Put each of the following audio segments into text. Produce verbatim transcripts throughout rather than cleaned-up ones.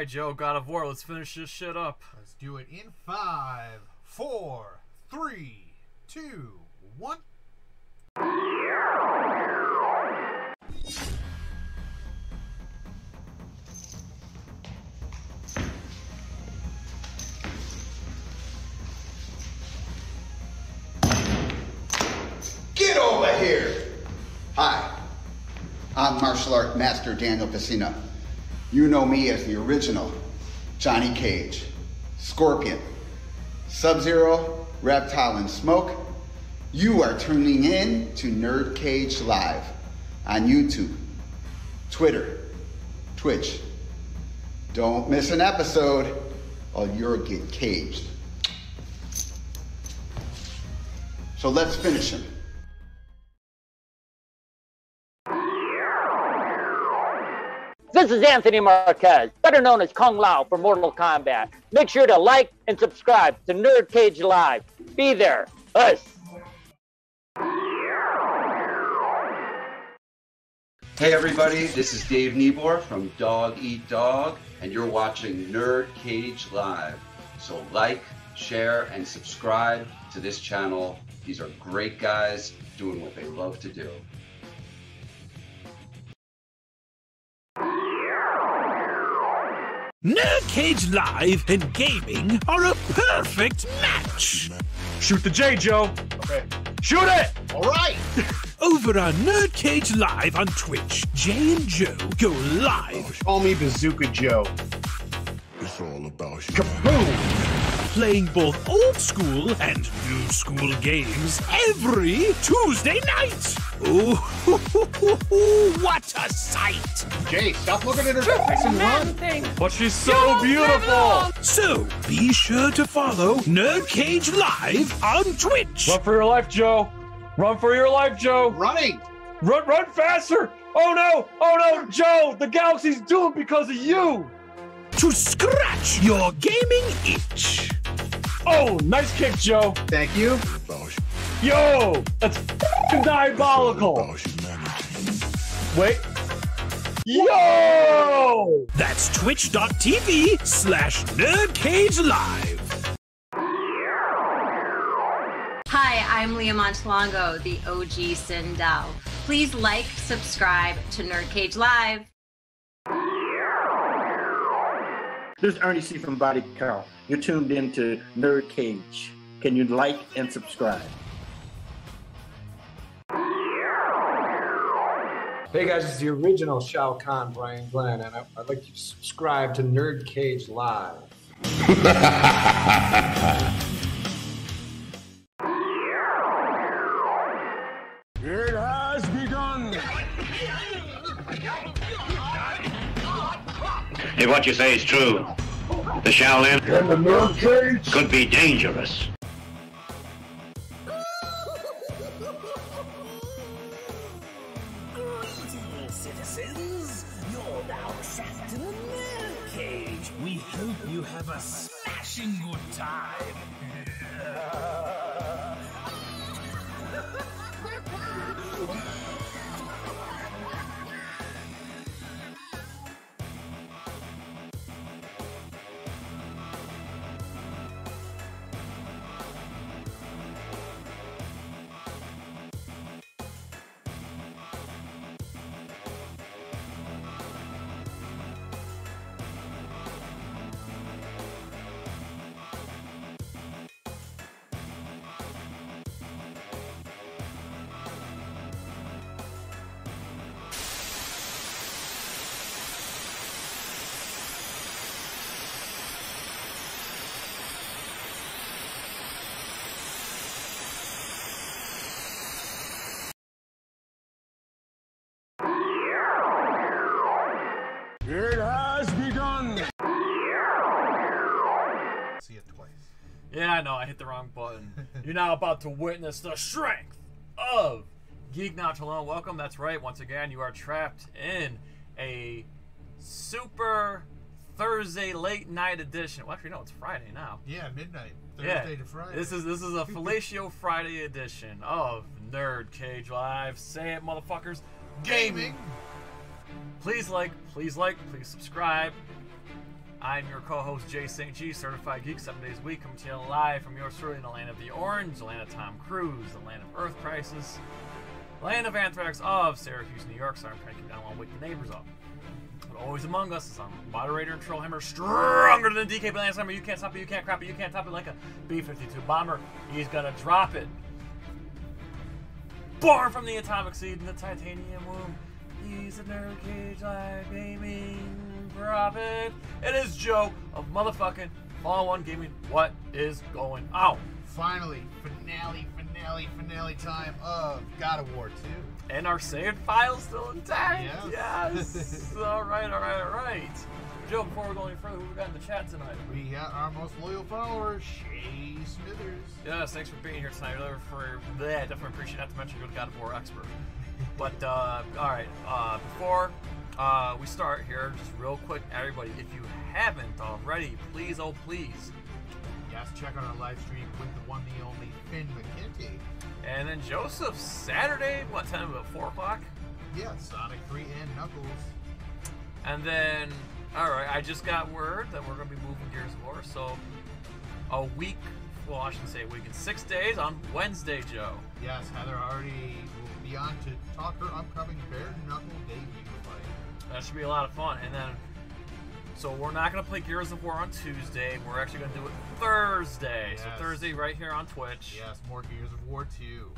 right, Joe, God of War, let's finish this shit up. Let's do it in five, four, three, two, one. Get over here! Hi, I'm martial art master Daniel Casino. You know me as the original Johnny Cage, Scorpion, Sub-Zero, Reptile, and Smoke. You are tuning in to NerdCage Live on YouTube, Twitter, Twitch. Don't miss an episode or you'll get caged. So let's finish him. This is Anthony Marquez, better known as Kung Lao for Mortal Kombat. Make sure to like and subscribe to NerdCage Live. Be there. Us. Hey everybody, this is Dave Niebor from Dog Eat Dog, and you're watching NerdCage Live. So like, share, and subscribe to this channel. These are great guys doing what they love to do. NerdCage Live and gaming are a perfect match. Shoot the J, Joe. Okay. Shoot it! All right! Over on NerdCage Live on Twitch, Jay and Joe go live. Call me Bazooka Joe. It's all about you. Kaboom! Playing both old school and new school games every Tuesday night. Ooh, what a sight! Jay, stop looking at her face and run. But she's so beautiful! So be sure to follow NerdCage Live on Twitch. Run for your life, Joe. Run for your life, Joe. Running! Run, run faster! Oh no! Oh no, Joe! The galaxy's doomed because of you! To scratch your gaming itch. Oh, nice kick, Joe. Thank you. Yo, that's f***ing diabolical. Wait. Yo! That's twitch.tv slash NerdCage Live. Hi, I'm Leah Montalongo, the O G Sindel. Please like, subscribe to NerdCage Live. This is Ernie C. from Body Count. You're tuned in to NerdCage. Can you like and subscribe? Hey guys, it's the original Shao Kahn, Brian Glenn, and I, I'd like you to subscribe to NerdCage Live. It has begun. If what you say is true, the Shaolin And the NerdCage could be dangerous. Greetings, citizens. You're now trapped in a NerdCage. We hope you have a smashing good time. It has begun. See it twice. Yeah, I know, I hit the wrong button. You're now about to witness the strength of Geek Not Alone. Welcome, that's right, once again, you are trapped in a super Thursday late night edition. Well, actually, no, it's Friday now. Yeah, midnight. Thursday yeah. to Friday. This is this is a Fellatio Friday edition of NerdCage Live. Say it, motherfuckers. Gaming. Please like, please like, please subscribe. I'm your co-host, Jay Saint G, certified geek, seven days a week, coming to you live from yours truly in the land of the Orange, the land of Tom Cruise, the land of Earth Crisis, land of Anthrax of Syracuse, New York. Sorry, I'm trying to keep down while wake the neighbors up. But always among us is our moderator and troll hammer, stronger than D K Balance Hammer. You can't stop it, you can't crap it, you can't top it like a B fifty-two bomber. He's gonna drop it. Born from the atomic seed in the titanium womb. He's a NerdCage Live Gaming prophet. It is Joe of motherfucking FallenOne Gaming. What is going on? Finally, finale, finale, finale time of God of War two. And our saved file's still intact? Yes. Yes. all right, all right, all right. Joe, before we go any further, who we got in the chat tonight? We got our most loyal follower, Shay Smithers. Yes, thanks for being here tonight. Really for that, definitely appreciate it. Not to mention you're the God of War expert. But, uh, all right, uh, before uh, we start here, just real quick, everybody, if you haven't already, please, oh, please. Yes, check out our live stream with the one, the only Finn McKenty. And then Joseph, Saturday, what time, about four o'clock? Yeah, Sonic three and Knuckles. And then, all right, I just got word that we're going to be moving Gears of War, so a week, well, I shouldn't say a week, in six days on Wednesday, Joe. Yes, Heather already will be on to talk her upcoming bare knuckle debut fight. That should be a lot of fun. And then, so we're not going to play Gears of War on Tuesday. We're actually going to do it Thursday. Yes. So Thursday right here on Twitch. Yes, more Gears of War two.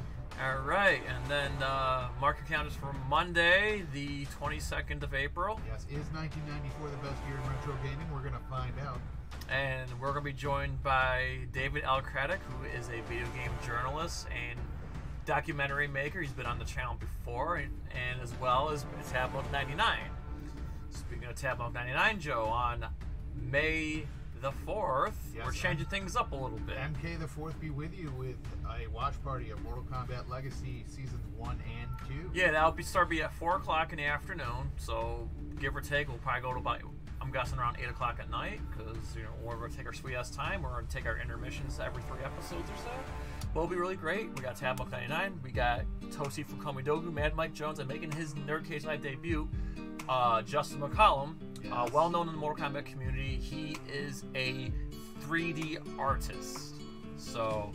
All right. And then uh, mark your calendars for Monday, the twenty-second of April. Yes, is nineteen ninety-four the best year in retro gaming? We're going to find out. And we're going to be joined by David Alcraddock, who is a video game journalist and documentary maker. He's been on the channel before, and, and as well as Tabloid ninety-nine. Speaking of Tabloid ninety-nine, Joe, on May the fourth, yes, we're changing things up a little bit. M K the fourth be with you with a watch party of Mortal Kombat Legacy Seasons one and two. Yeah, that'll be start be at four o'clock in the afternoon, so give or take, we'll probably go to about, I'm guessing around eight o'clock at night, because, you know, we're going to take our sweet-ass time. We're going to take our intermissions every three episodes or so. But it'll be really great. We got Tabloid ninety-nine, we got Tosi from Komidogu, Mad Mike Jones, and making his NerdCage Live debut, uh, Justin McCollum, yes. uh, well known in the Mortal Kombat community. He is a three D artist. So,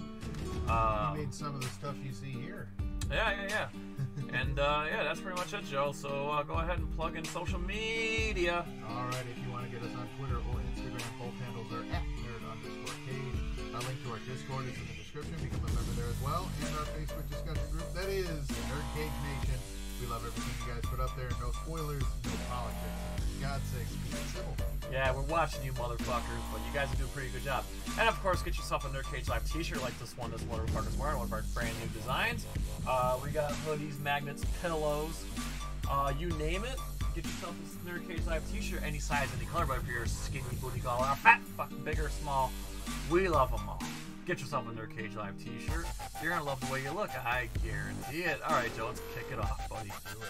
um, he made some of the stuff you see here. Yeah, yeah, yeah. and uh, yeah, that's pretty much it, Joe. So uh, go ahead and plug in social media. All right, if you want to get us on Twitter or Instagram, both handles are at nerd underscore cage. Our link to our Discord is in the description. Become a member there as well. And our Facebook discussion group, that is NerdCage Nation. We love everything you guys put up there. No spoilers, no politics. For God's sake, keep it civil. Yeah, we're watching you motherfuckers, but you guys are doing a pretty good job. And of course, get yourself a NerdCage Live t-shirt like this one this motherfucker's wearing, one of our brand new designs. Uh, we got hoodies, magnets, pillows, uh, you name it. Get yourself this NerdCage Live t-shirt, any size, any color, but if you're skinny, booty, gall, or fat, fucking big or small, we love them all. Get yourself a NerdCage Live t-shirt. You're gonna love the way you look, I guarantee it. Alright, Joe, let's kick it off, buddy.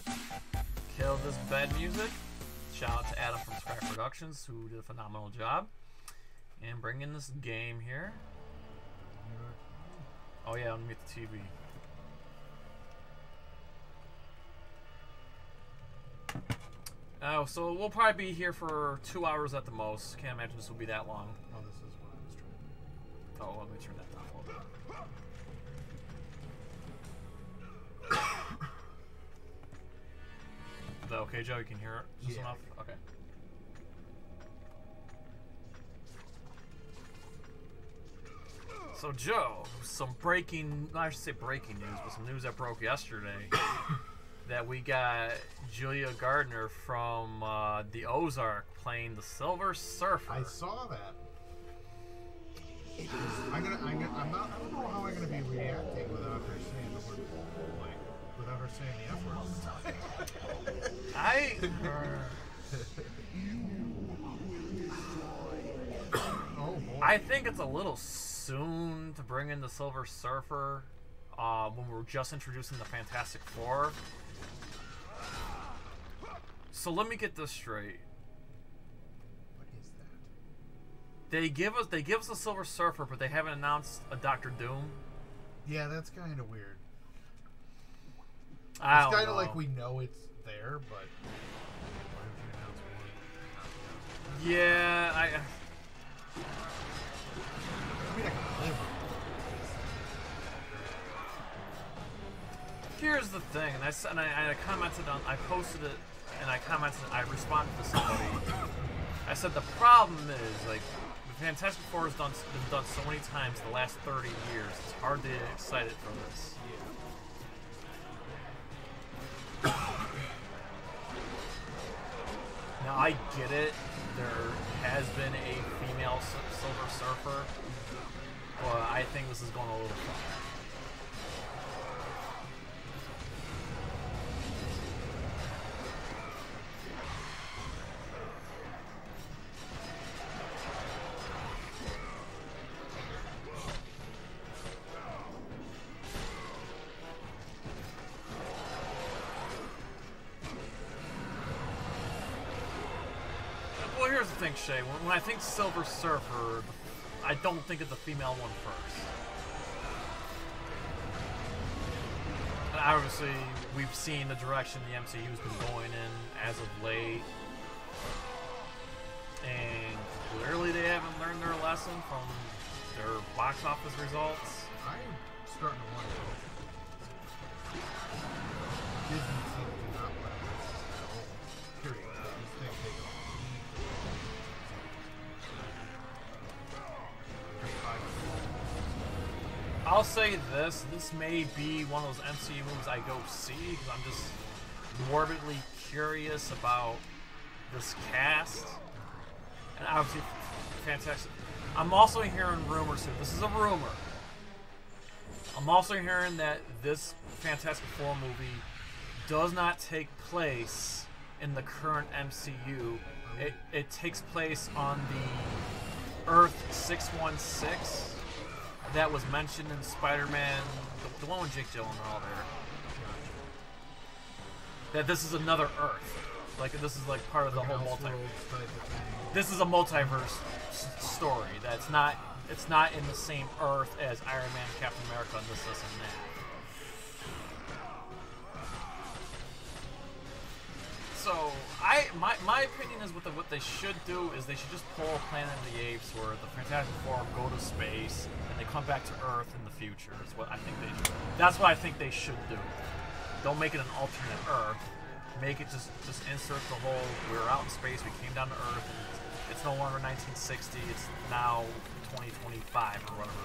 Kill this bed music. Shout out to Adam from Scrap Productions, who did a phenomenal job. And bring in this game here. Oh yeah, let me get the T V. Oh, so we'll probably be here for two hours at the most. Can't imagine this will be that long. Oh, this is what I was trying to do. Oh, let me turn that down a little bit. Is that okay, Joe? You can hear it just yeah. enough? Okay. So, Joe, some breaking, I should say breaking news, but some news that broke yesterday that we got Julia Gardner from uh, the Ozark playing the Silver Surfer. I saw that. I'm gonna, I'm gonna, I'm not, I don't know how I'm gonna be reacting without her saying the word, like, without her saying the F word all the time. I. Oh boy. I think it's a little soon to bring in the Silver Surfer uh, when we're just introducing the Fantastic Four. So let me get this straight. What is that? They give us they give us a Silver Surfer, but they haven't announced a Doctor Doom. Yeah, that's kind of weird. I it's kind of like we know it's there, but why would you announce Yeah, I. I mean, I can live with it. Here's the thing, and I said, and I, I commented on, I posted it, and I commented, I responded to somebody. I said the problem is like the Fantastic Four has done been done so many times the last thirty years. It's hard to get excited for this. Now I get it. There has been a female Silver Surfer, but I think this is going a little far. Well, here's the thing, Shay. When, when I think Silver Surfer, I don't think of the female one first. And obviously, we've seen the direction the M C U's been going in as of late. And clearly they haven't learned their lesson from their box office results. I'm starting to wonder. Disney seems to not let this at all. Period. This thing takes off. I'll say this, this may be one of those M C U movies I go see because I'm just morbidly curious about this cast. And obviously, fantastic. I'm also hearing rumors here. This is a rumor. I'm also hearing that this Fantastic Four movie does not take place in the current M C U. It, it takes place on the Earth six one six. That was mentioned in Spider-Man, the, the one with Jake Gyllenhaal there. That this is another Earth. Like, this is like part of the Like whole an multiverse. Elseworlds type of thing. This is a multiverse s story. That's not, it's not in the same Earth as Iron Man, Captain America, and this, this, and that. So, I my, my opinion is what, the, what they should do is they should just pull Planet of the Apes where the Fantastic Four go to space and they come back to Earth in the future is what I think they should. That's what I think they should do. Don't make it an alternate Earth. Make it just, just insert the whole, we were out in space, we came down to Earth, and it's, it's no longer nineteen sixty, it's now twenty twenty-five or whatever.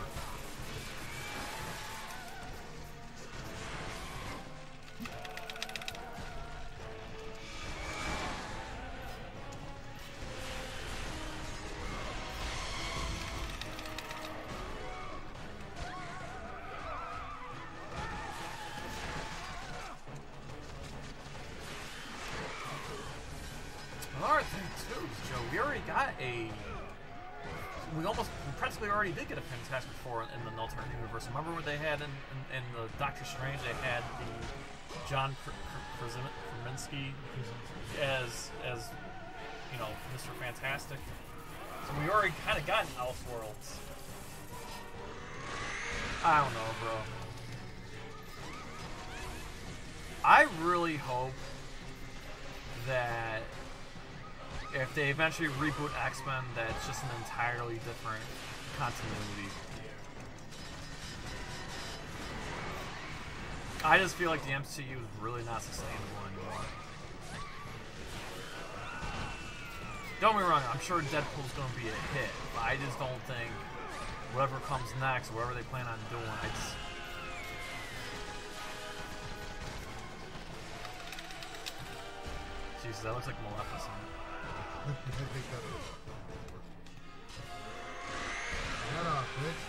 Another thing too, Joe, we already got a. We almost, we practically already did get a Fantastic Four in, in the alternate universe. Remember what they had in, in, in the Doctor Strange? They had the John Krasinski as as you know Mister Fantastic. So we already kind of got an Elseworlds. I don't know, bro. I really hope that if they eventually reboot X-Men, that's just an entirely different continuity. I just feel like the M C U is really not sustainable anymore. Don't get me wrong, I'm sure Deadpool's going to be a hit, but I just don't think whatever comes next, whatever they plan on doing, it's... Jesus, that looks like Maleficent. I think that is. Shut up, bitch.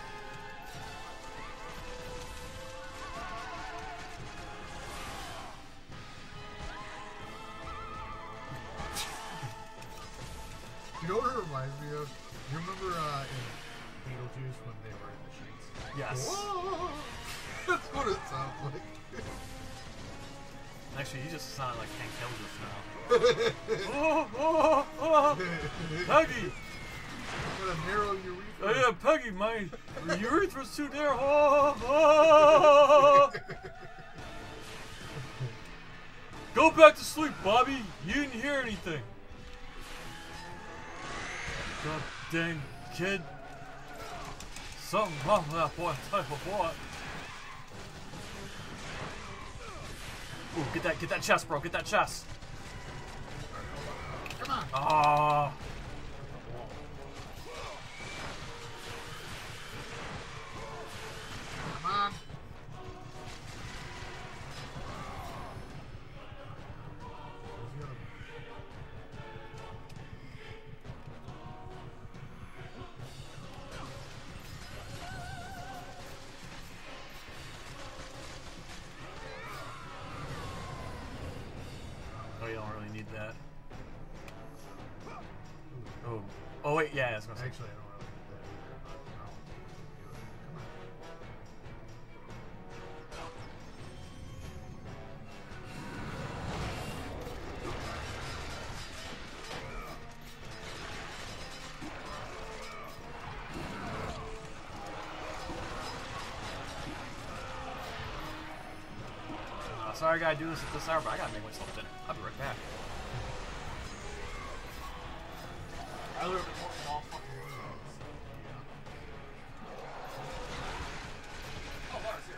You know what it reminds me of? You remember uh, in Beetlejuice when they were in the sheets? Yes. Whoa! That's what it sounds like. Actually, you just sound like Hank Hill just now. oh, oh, oh, Peggy! What a narrow urethra. Oh yeah, Peggy, my urethra's too narrow. Oh, oh. Go back to sleep, Bobby. You didn't hear anything. God dang kid. Something wrong with that boy. Type of what? Ooh, get that, get that chest, bro. Get that chest. Come on. Ah. Come on. Oh, you don't really need that. Oh, oh wait, yeah, I was gonna say. Actually, I don't really need that. No. Come on. Uh, sorry, I gotta do this at this hour, but I gotta make myself dinner. I'll be right back. I literally worked all fucking weekends. Yeah. Oh, wow, seriously.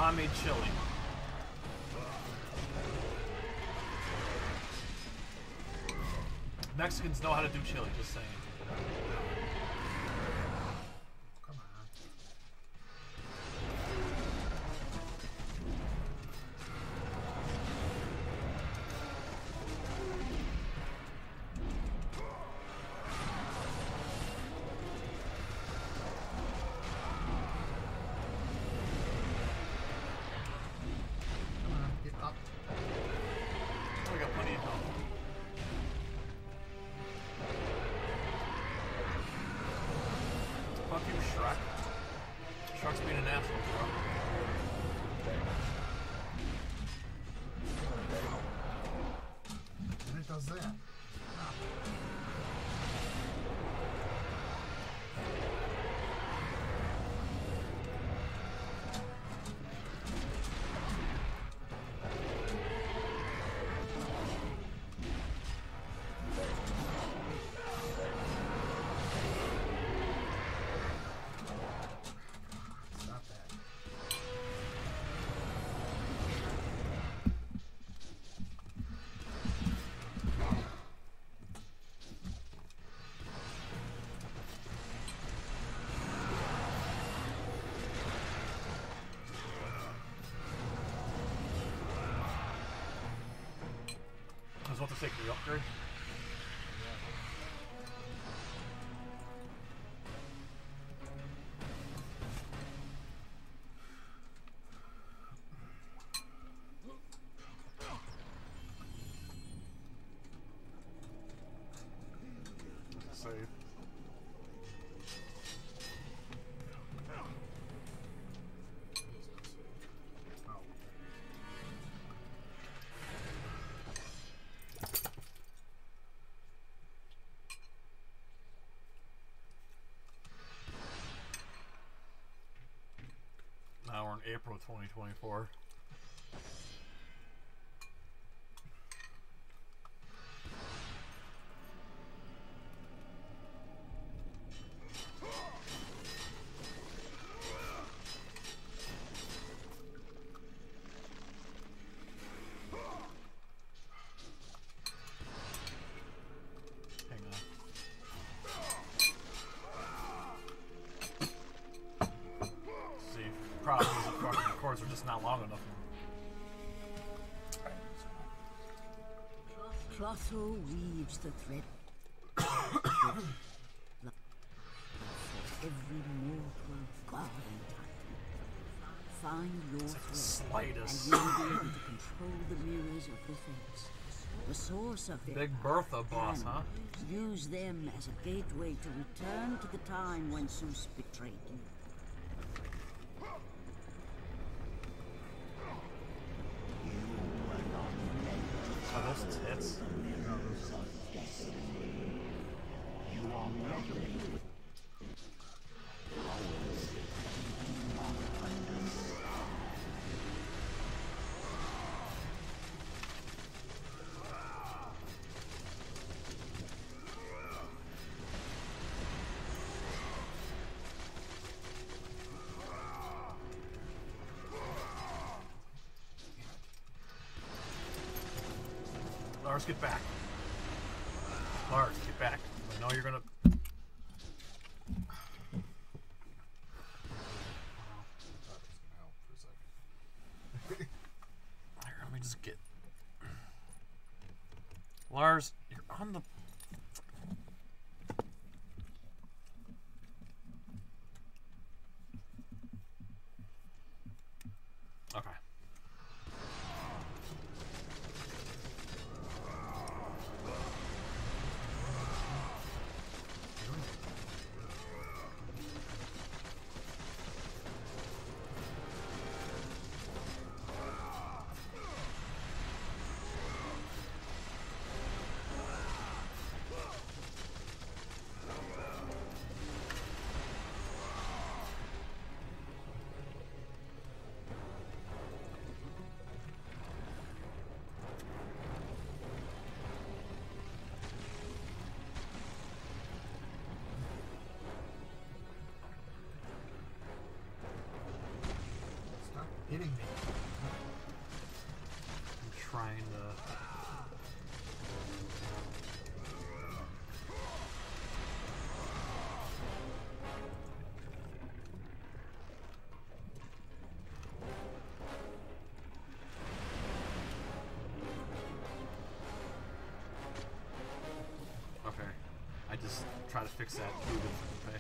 Mom made chili. Mexicans know how to do chili, just saying. Come on. Come on, get up. We got plenty of help. Fuck you, Shrek. Shrek's being an asshole, bro. And it does that. Stop that. I was about to say, can you upgrade? Save. Oh. Now we're in April twenty twenty-four. Hang on. See, probably the fucking cords are just not long enough. Clotho weaves the thread. Every mortal god and titan. Find your thread, slightest. and you'll be able to control the mirrors of the fates. The source of their Big Bertha boss, and huh? use them as a gateway to return to the time when Zeus betrayed you. Are those tits? Lars, get back. Lars, get back. I know you're gonna. Here, let me just get. Lars, you're on the. Okay. I just try to fix that. Okay.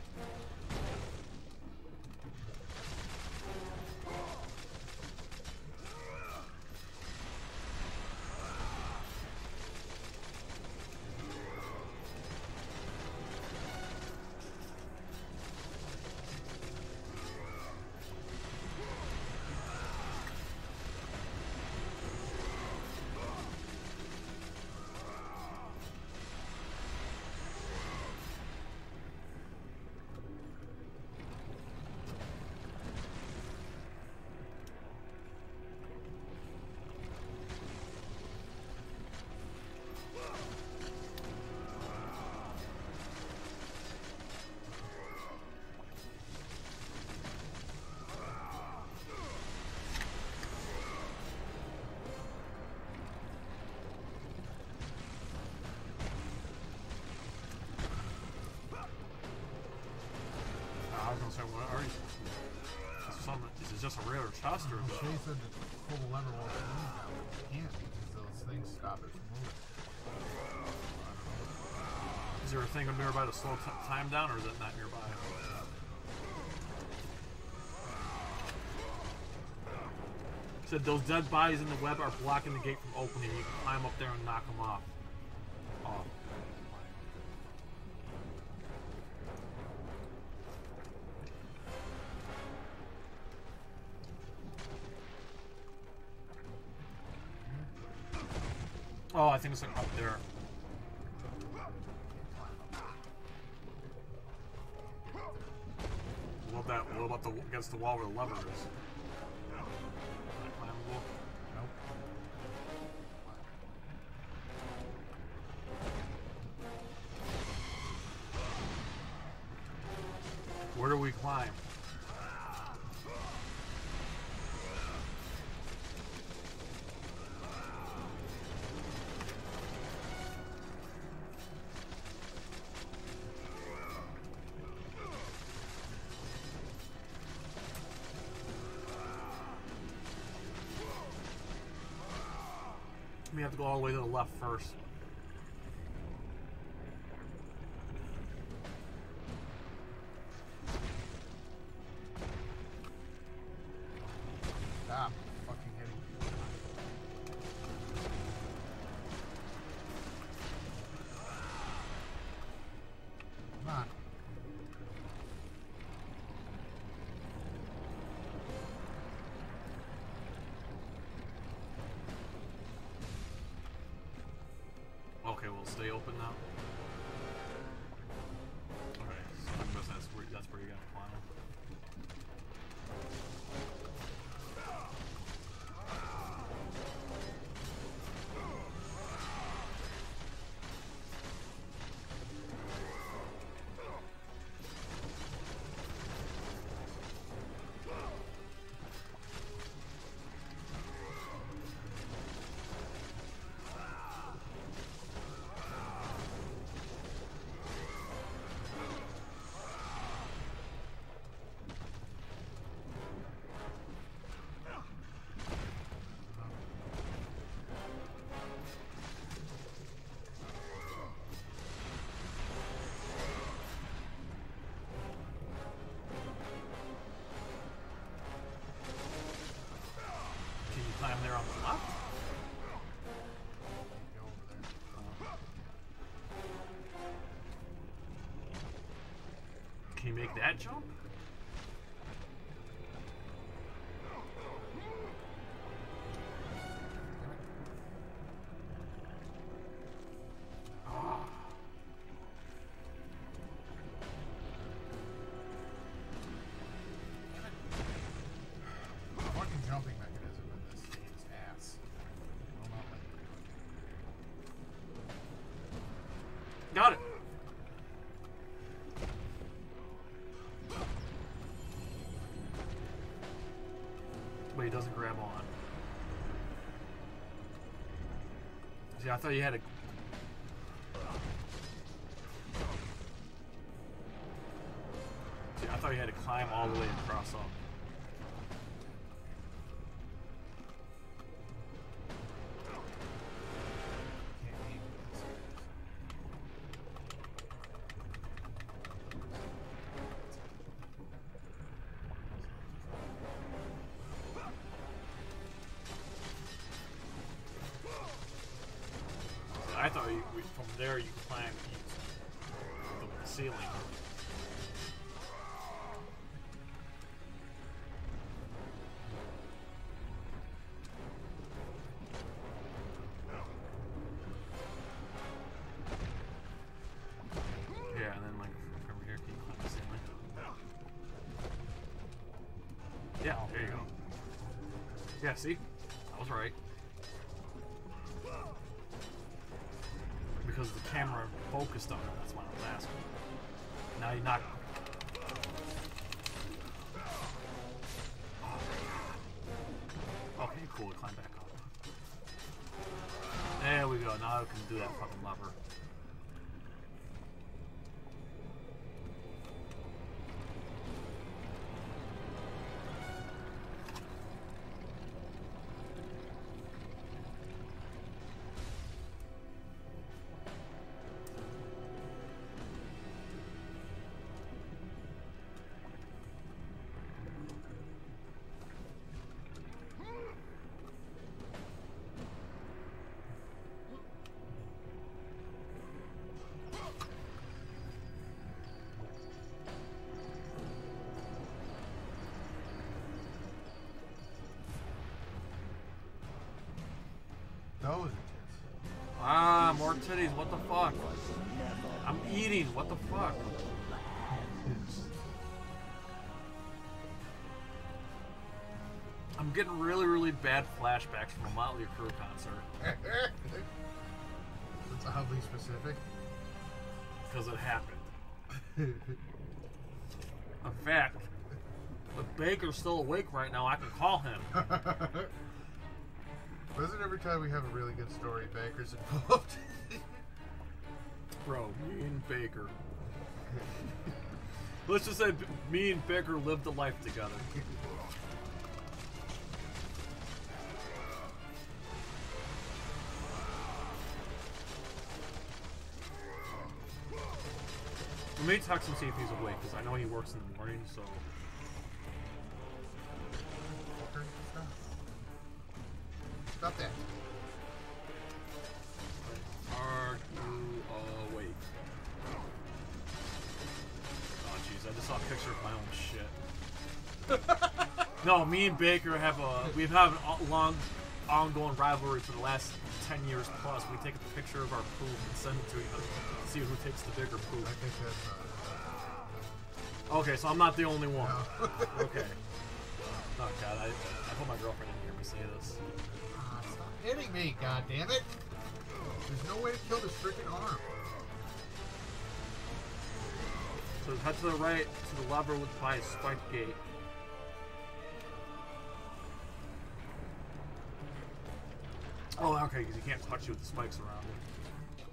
What are you supposed to do? Is, some, is it just a regular chest or? Shay said to pull the lever while it's moving now. You can't because those things stop it from moving. Is there a thing up nearby to slow time down, or is it not nearby? Said those dead bodies in the web are blocking the gate from opening. You can climb up there and knock them off. Off. Oh, I think it's like up there. What about that? What about the against the wall where the lever is? Climbable? Nope. Where do we climb? We have to go all the way to the left first. Stop fucking hitting me. Come on. Okay, we'll stay open now. Okay, so I guess that's where, that's where you gotta climb. Climb there on the left? Go over there. Can you make that jump? Fucking jumping mechanism in this game's ass. Will not let you. Got it. But he doesn't grab on. See, I thought you had to. See, I thought you had to climb all the way across up. no, you, from there you climb the, the ceiling. Yeah, and then like over here, can you climb the ceiling? Yeah, there you go. Yeah, see? I was right. Because the camera focused on it, that's why I was asking. Now you're not. Okay, cool, climb back up. There we go, now I can do that fucking lever. Those are tits. Ah, more titties, what the fuck? I'm eating, what the fuck? I'm getting really, really bad flashbacks from a Motley Crue concert. That's oddly specific. Because it happened. In fact, if Baker's still awake right now, I can call him. Wasn't every time we have a really good story, Baker's involved? Bro, me and Baker. Let's just say B me and Baker lived a life together. Let me text him, see if he's awake, because I know he works in the morning, so... Stop that. Are you awake? Oh jeez, I just saw a picture of my own shit. No, me and Baker have a we've had a long, ongoing rivalry for the last ten years plus. We take a picture of our poop and send it to each other to see who takes the bigger poop. I think that's. Uh, okay, so I'm not the only one. No. Okay. Oh god, I I hope my girlfriend didn't hear me say this. Stop hitting me, god damn it! There's no way to kill this freaking arm. So head to the right to the lever with by a spiked gate. Oh, okay, because you can't touch you with the spikes around it.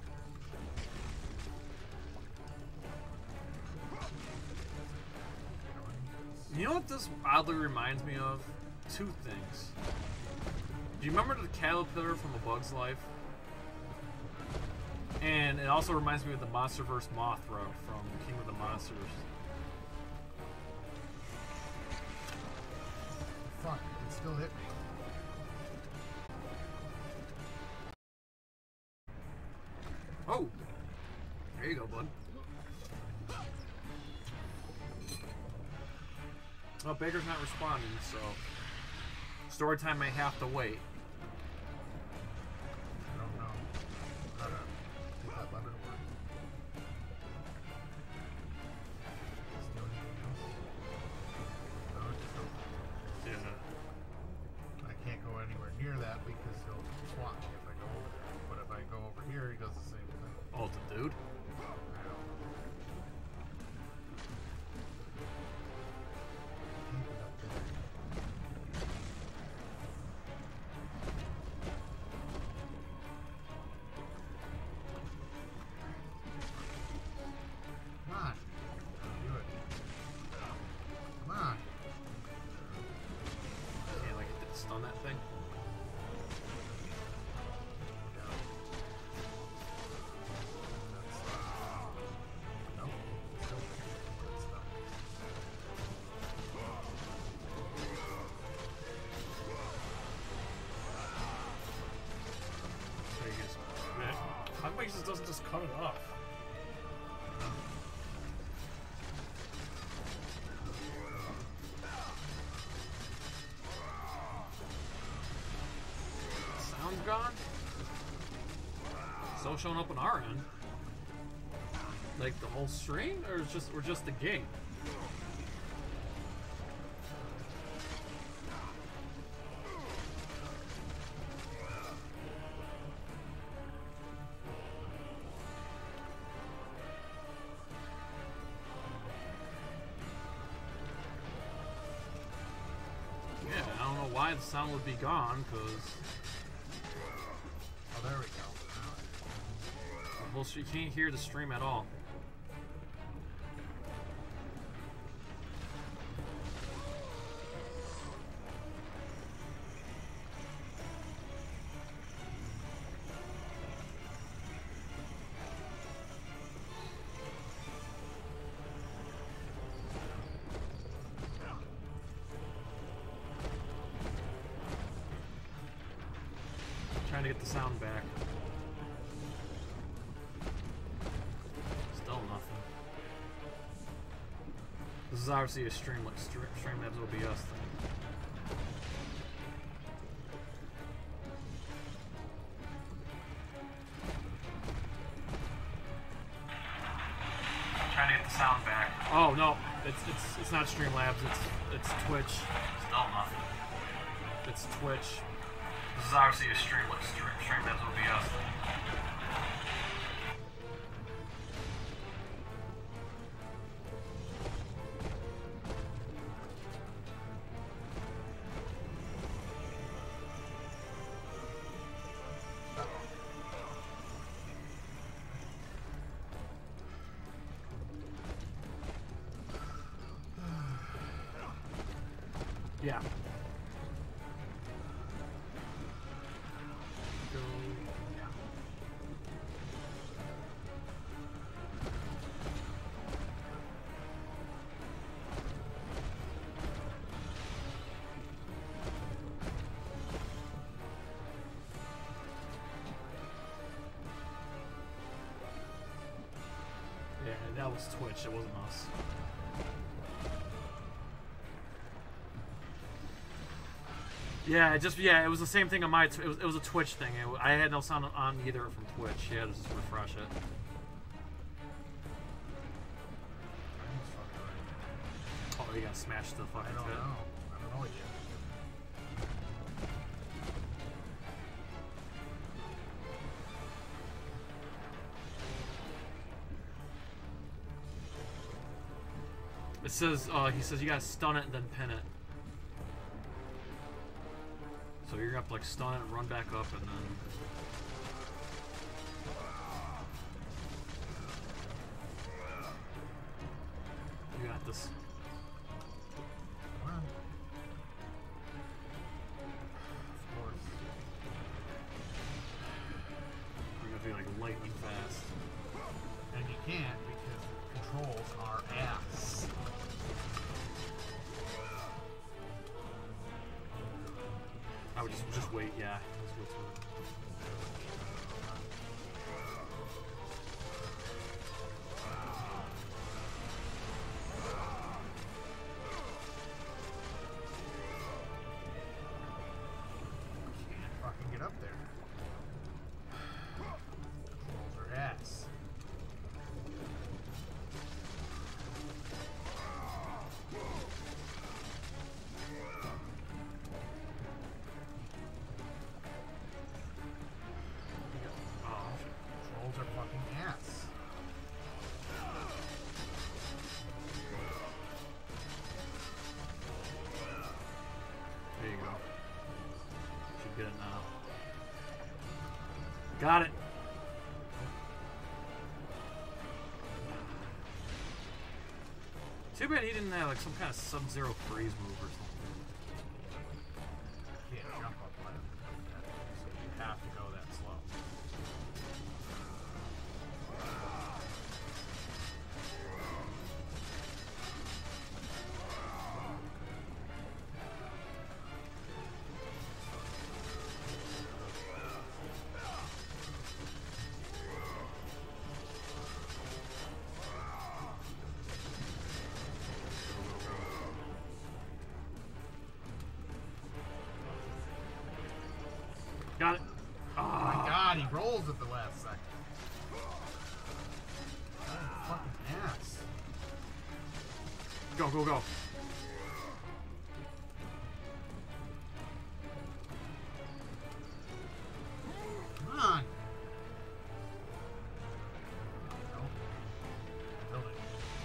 You know what this oddly reminds me of? Two things. Do you remember the caterpillar from A Bug's Life? And it also reminds me of the Monsterverse Mothra from King of the Monsters. Fuck, it still hit me. Oh! There you go, bud. Well, Baker's not responding, so story time may have to wait. I don't know how to get that lever to work. Still anything else? No, it's still. Yeah. I can't go anywhere near that because he'll swat me if I go over there. But if I go over here, he does the same thing. Oh, the dude? just cut it off. Sound's gone? So showing up on our end. Like the whole stream, or just or just the game? Yeah, I don't know why the sound would be gone, because Oh, there we go. well, you can't hear the stream at all. Trying to get the sound back. Still nothing. This is obviously a stream like stream, Streamlabs O B S thing. Trying to get the sound back. Oh no, it's it's it's not Streamlabs. It's it's Twitch. Still nothing. It's Twitch. This is obviously a stream like stream, Streamlabs O B S thing. Yeah. Go. Yeah. Yeah, that was Twitch, it wasn't us. Yeah, it just yeah, it was the same thing on my. It was it was a Twitch thing. It, I had no sound on either from Twitch. Yeah, just refresh it. Oh, you got smashed the fucking. I don't pit. know. I don't know what yet. It says uh, he says you gotta stun it and then pin it. So you're gonna have to like stun it, run back up, and then. You got this. Come on. Of course. You're gonna be like lightning fast. And you can't because the controls are ass. I would just just wait, yeah. Just wait till it. Can't fucking get up there. Controls are ass. Controls are fucking ass. There you go. Should get it now. Got it. Too bad he didn't have like some kind of Sub-Zero freeze move or something. Can't jump up like that, so you have to go that slow. controls at the last second. Oh, fucking ass. Go, go, go. Come on. No. Building.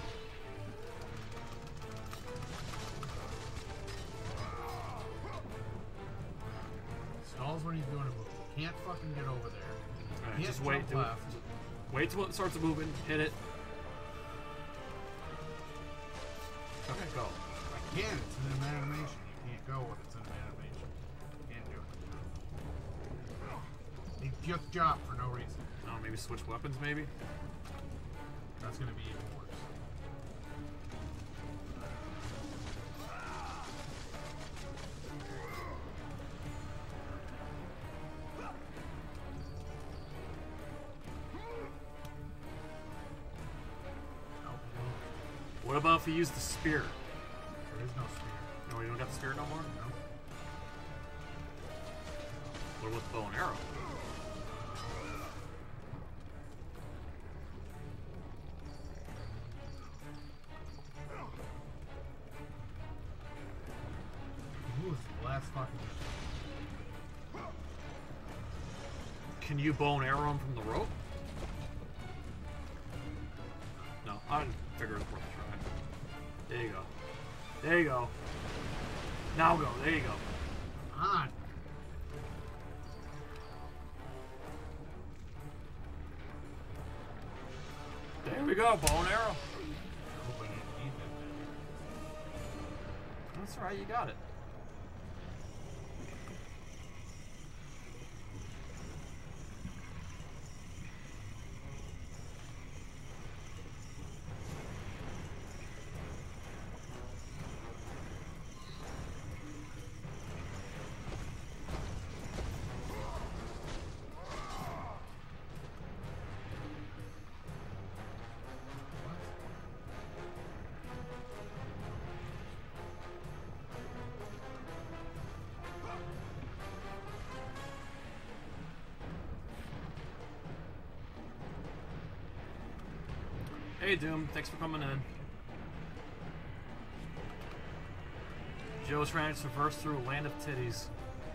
Stalls when he's doing a move. Can't fucking get over there. Alright, Can't just wait jump till left. wait till it starts moving. Hit it. Okay, go. I can. It's in an animation. You can't go when it's in an animation. You can't do it. They just jump for no reason. Oh, maybe switch weapons, maybe? That's gonna be even worse. What about if we use the spear? There is no spear. No, you don't got the spear no more? No. What about the bow and arrow? Ooh, it's the last fucking. Can you bow and arrow him from the rope? No, I didn't figure it worth a try. There you go. There you go. Now go. There you go. Come on. There we go. Bow and arrow. That's right. You got it. Hey Doom, thanks for coming in. Joe's trying to traverse through a land of titties.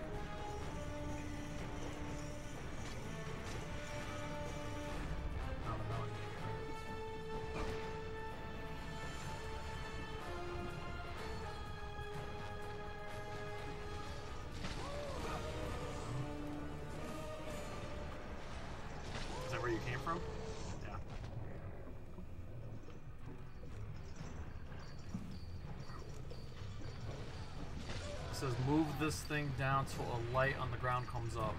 Is that where you came from? Yeah. It says move this thing down till a light on the ground comes up.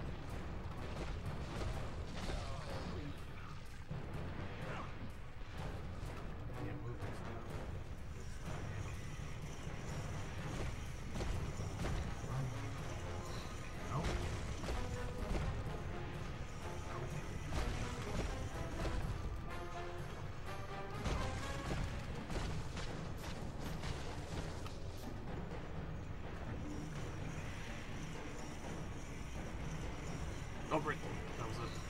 Oh, break. That was it.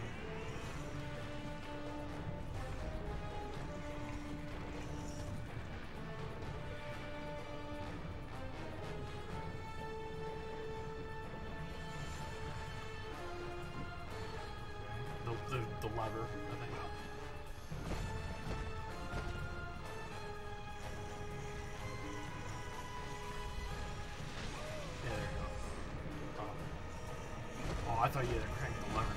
The, the, the lever, I think. Yeah, there you go. Oh, I thought you had to crank the lever.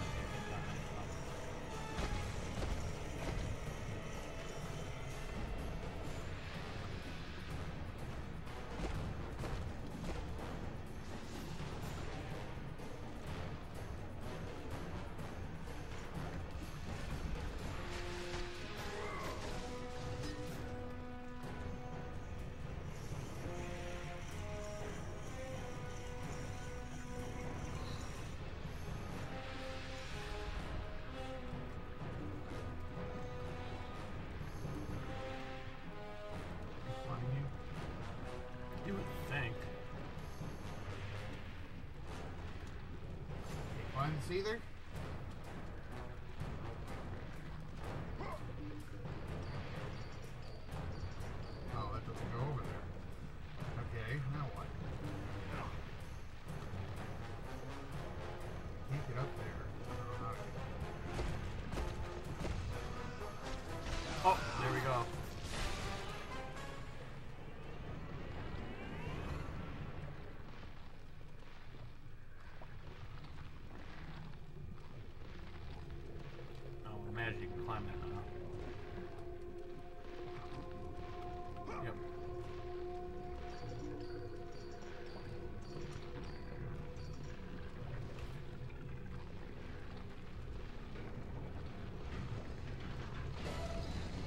You would think. Find this either?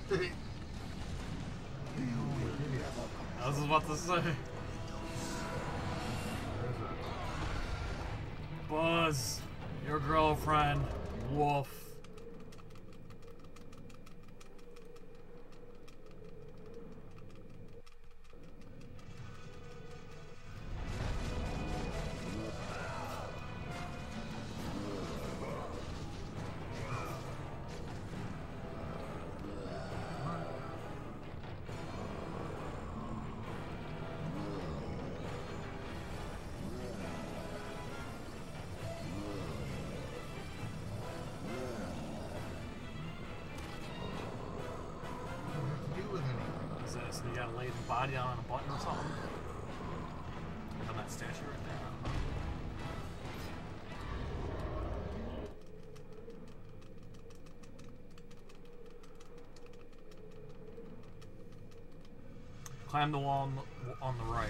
I was about to say. Buzz, your girlfriend, Wolf. So you gotta lay the body down on a button or something? On that statue right there. I don't know. Climb the wall on the, on the right.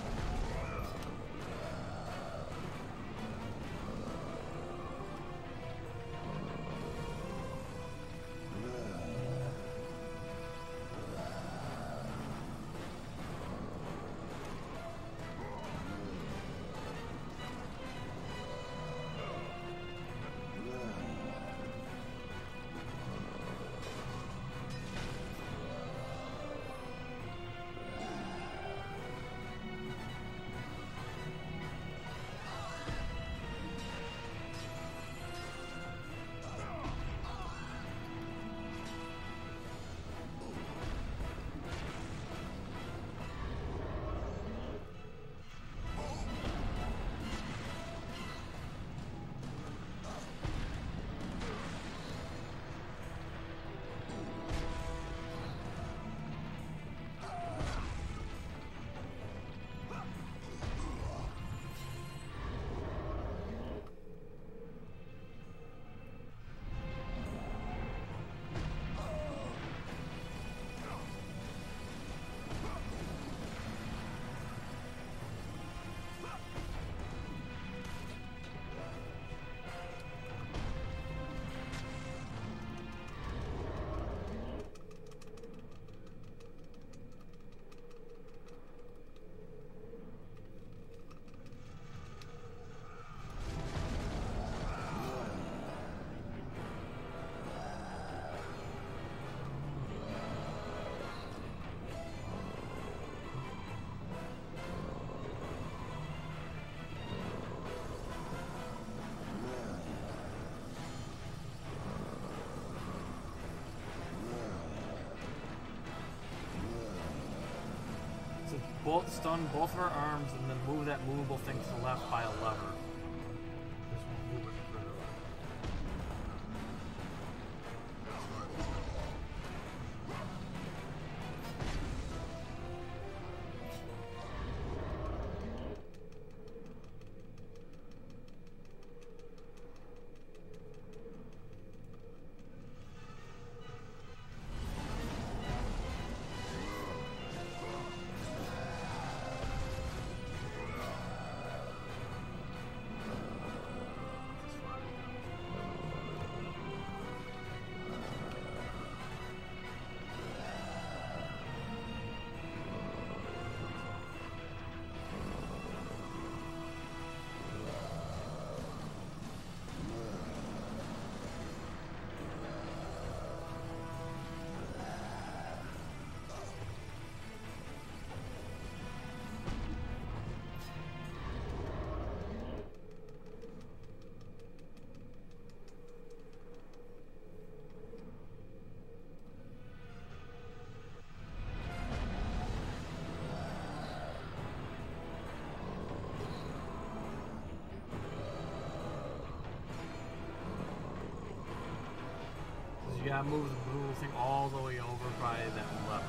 Both stun both of her arms and then move that movable thing to the left by a lever. This one moving further left. You gotta move the blue thing all the way over by that lever.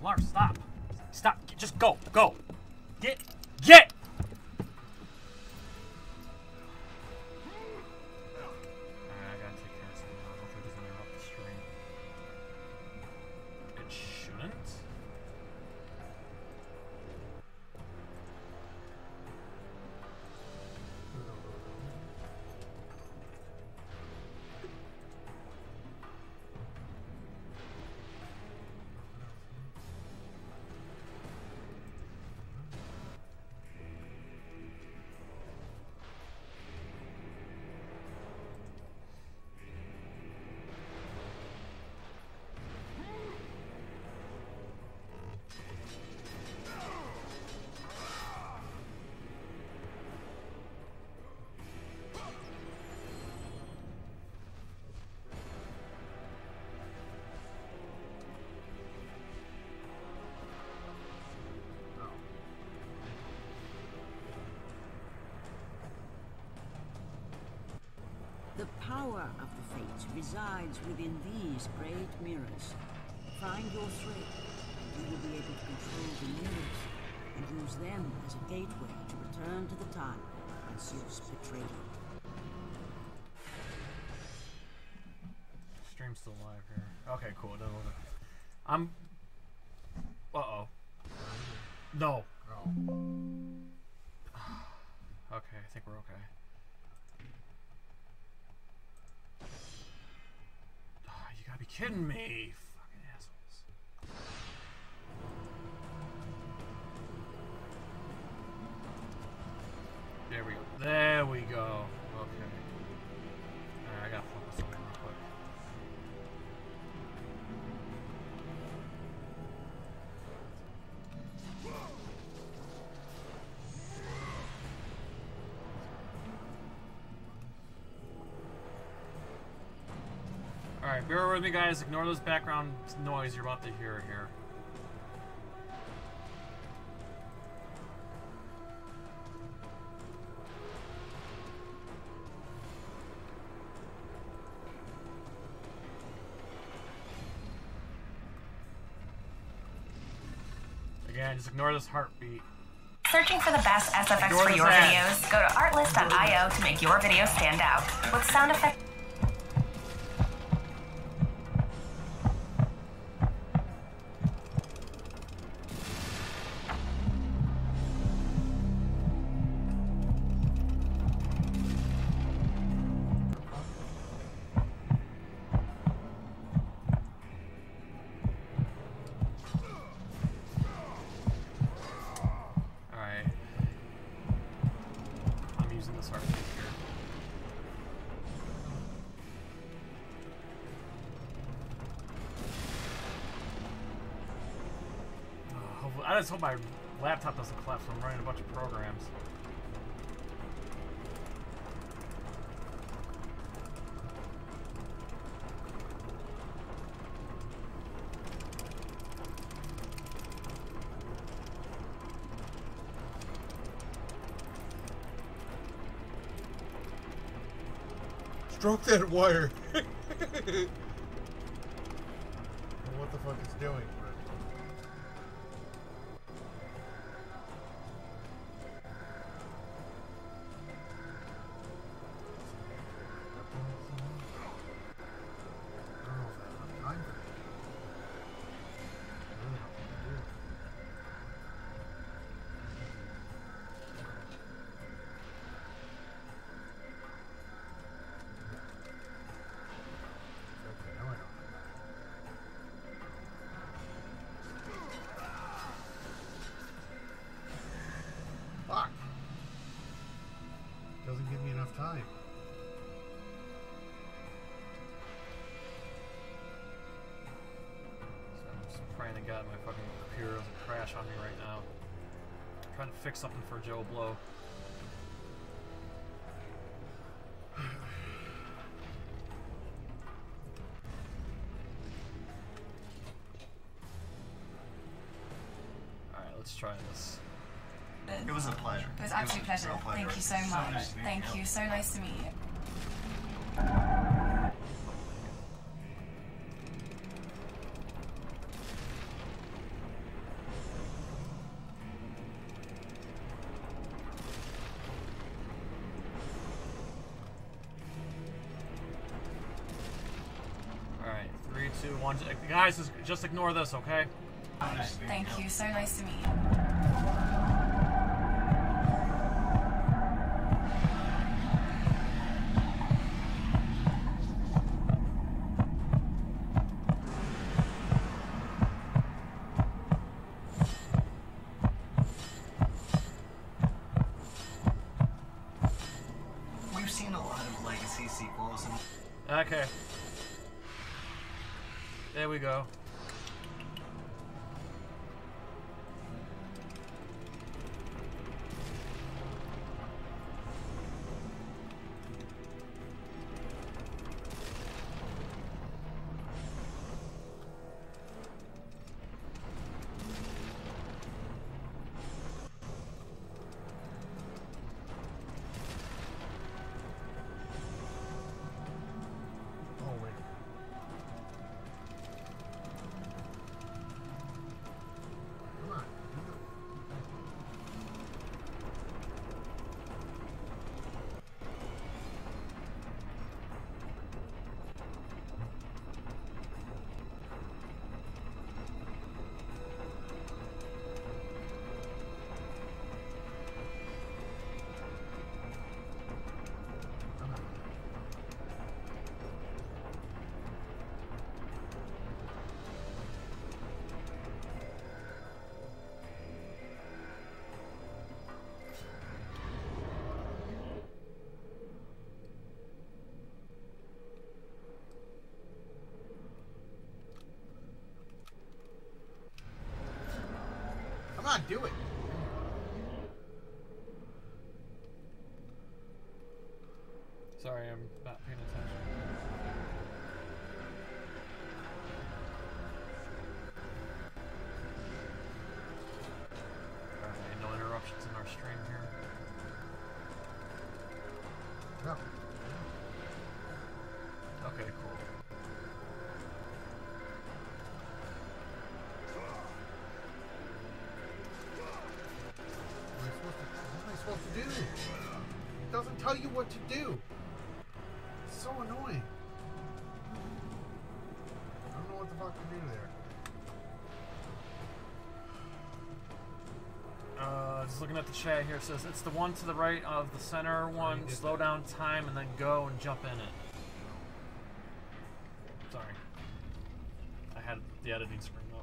Lars, stop. Stop. Just go. Go. Get. Get! Alright, I gotta take care of something now. Hopefully it doesn't interrupt the stream. It shouldn't. The power of the Fates resides within these great mirrors. Find your thread, and you will be able to control the mirrors, and use them as a gateway to return to the time when Zeus betrayed you. Stream's still live here. Okay, cool. It doesn't look like- I'm. Uh oh. No. Okay, I think we're okay. Oh, you gotta be kidding me. Fucking assholes. There we go. There we go. Okay. Alright, I gotta focus on it real quick. Alright, bear with me guys, ignore those background noise you're about to hear here. Again, just ignore this heartbeat. Searching for the best S F X Ignore for this your ad. videos? Go to artlist dot i o to make your video stand out. With sound effects. Alright. I'm using this heartbeat here. Oh, hopefully, I just hope my laptop doesn't collapse when I'm running a bunch of programs. Stroke that wire. What the fuck it's doing? Fuck. Doesn't give me enough time. So I'm just praying to God my fucking computer doesn't crash on me right now. I'm trying to fix something for Joe Blow. Alright, let's try this. It was a pleasure. It was absolute a pleasure. real pleasure. Thank you so So much. nice to meet Thank you. you. So nice to meet you. two, one. Guys, just, just ignore this, okay? Thank you. So nice to meet you. We've seen a lot of legacy sequels. And Okay. There we go. Come on, do it. Sorry, I'm not paying attention. Alright, no interruptions in our stream here. No. Okay, cool. What am I supposed to do? It doesn't tell you what to do. It's so annoying. I don't know what the fuck to do there. Uh, just looking at the chat here, it says it's the one to the right of the center one. Slow down time and then go and jump in it. Sorry. I had the editing screen up.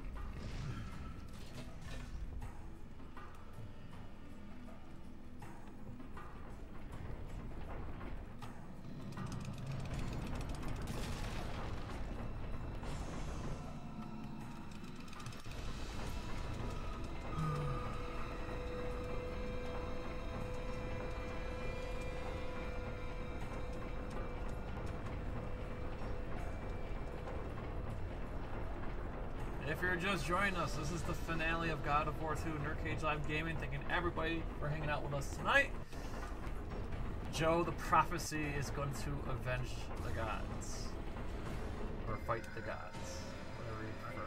If you're just joining us, this is the finale of God of War two NerdCage Live Gaming. Thanking everybody for hanging out with us tonight. Joe, the prophecy, is going to avenge the gods. Or fight the gods. Whatever you prefer.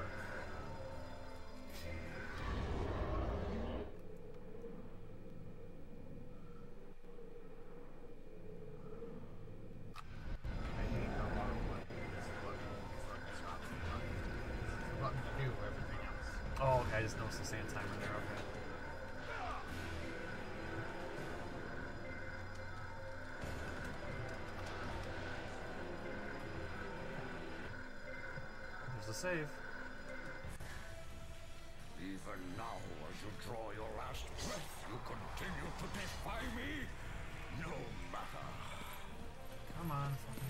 Oh, okay, I just noticed the sand timer there, okay. There's the save. Even now, as you draw your last breath, you continue to defy me? No matter. Come on.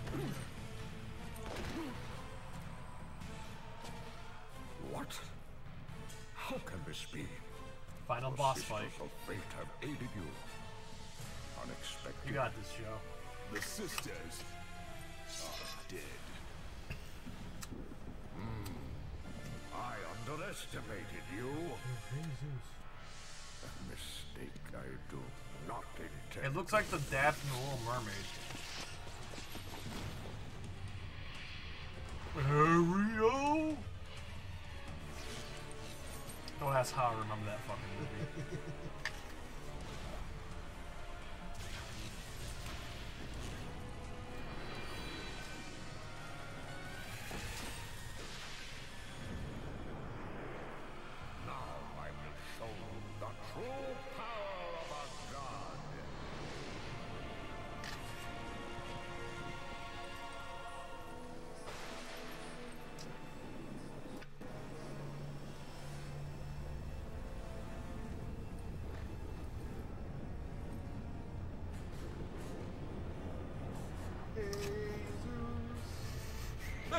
What? How can this be? Final The boss sisters fight. of fate have aided you. Unexpected. You got this, Joe. The sisters are dead. Hmm. I underestimated you. A mistake I do not intend. It looks like the dad from The Little Mermaid. Ariel? Don't ask how I remember that fucking movie.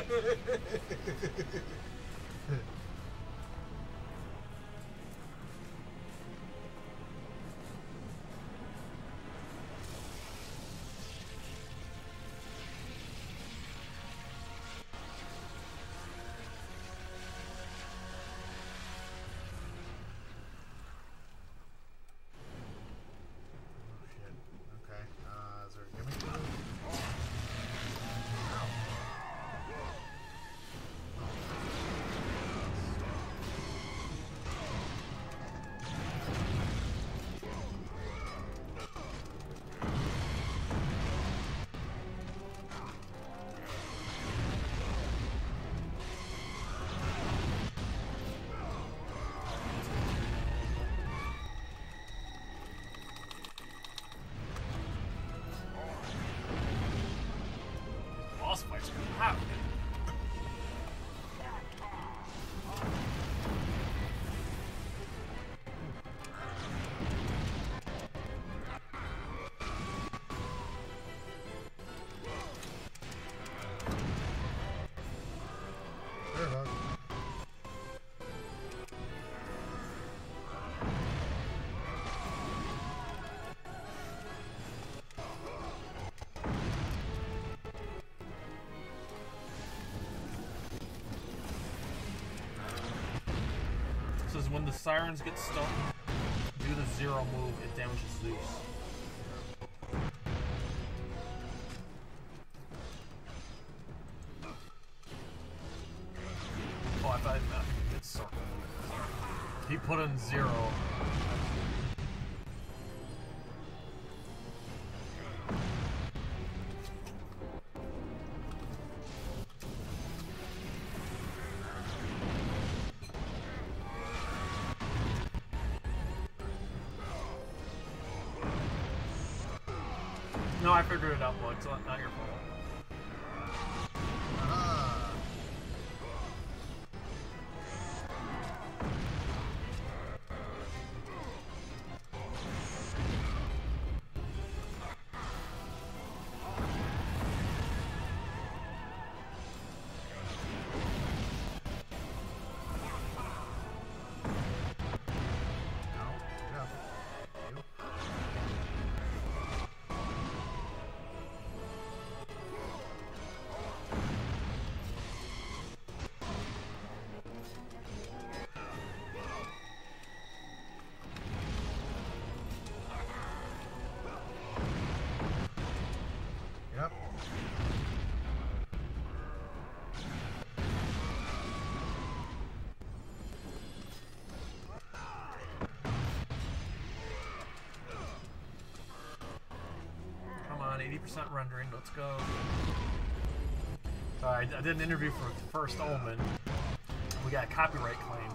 Boss fight's gonna happen. Says when the sirens get stuck, do the zero move, it damages Zeus. Oh, I thought it's circle. He put in zero. No, I figured it out, Bud. It's not, not your fault. eighty percent rendering, let's go. Alright, I did an interview for First Omen. We got a copyright claim.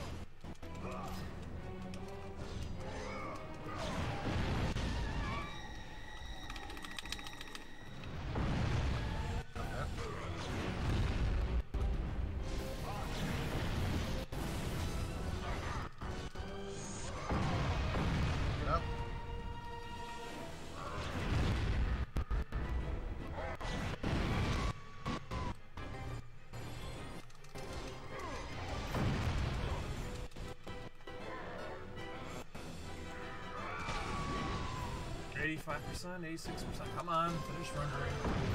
eighty-five percent, eighty-six percent. Come on, finish rendering.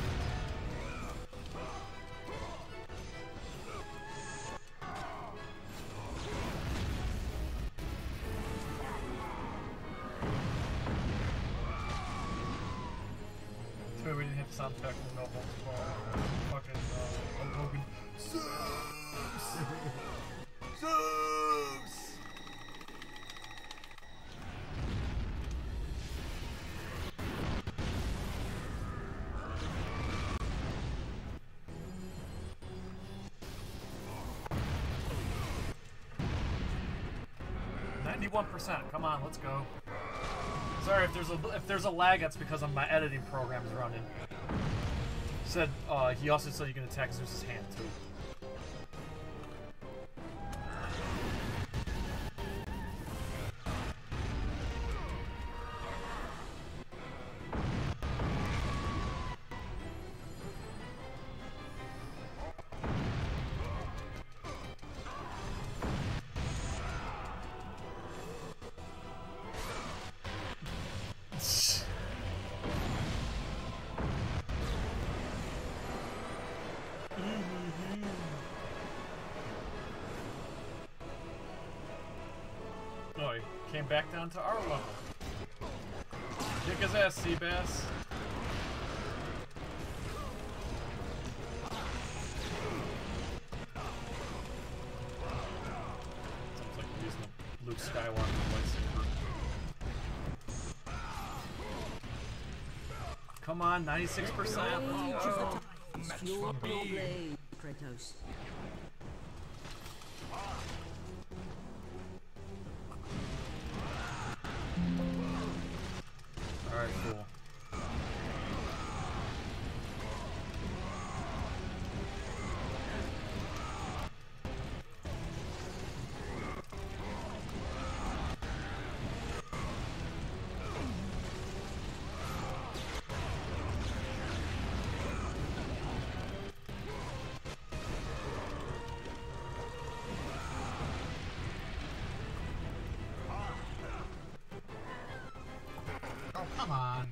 Too bad we didn't hit the sound effect with no uh, fucking uh, Hogan. Zeus! Zeus! ninety-one percent. Come on, let's go. Sorry if there's a if there's a lag. That's because of my editing program's running. Said uh, he also said you can attack Zeus's hand too. Oh, he came back down to our level. Kick his ass, Seabass. Sounds like we're using the Luke Skywalker lightsaber. Come on, ninety-six percent. Oh. It's your blade, Kratos. Alright, cool. Oh, come on.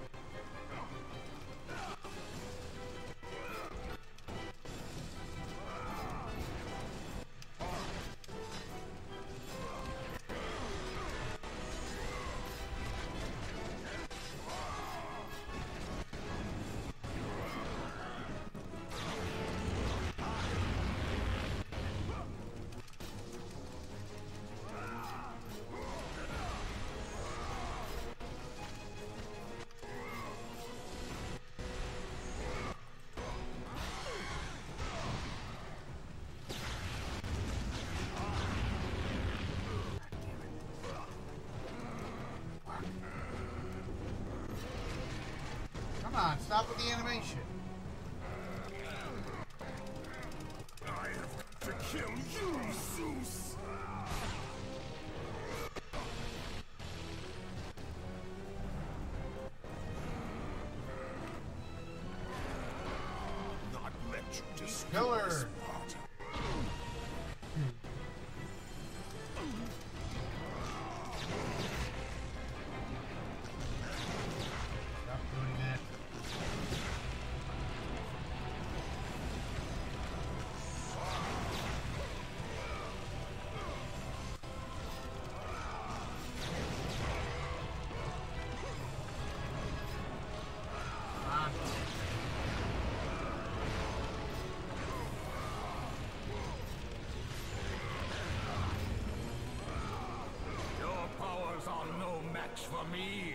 Come on, stop with the animation. I have to kill you, Zeus! Not let you destroy Killer. this party. Stop doing that. Your powers are no match for me.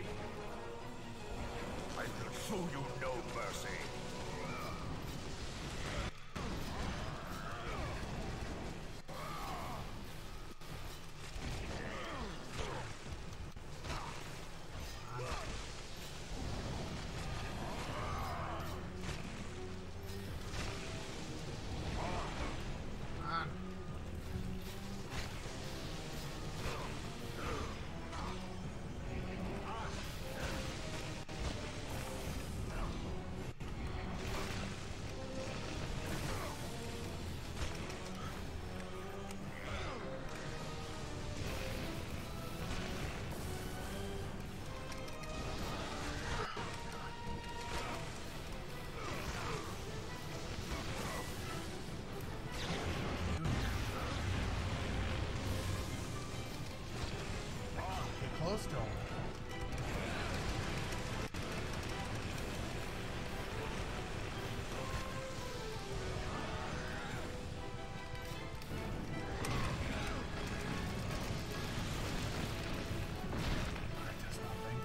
I will show you no mercy. Get close to him. That's nothing.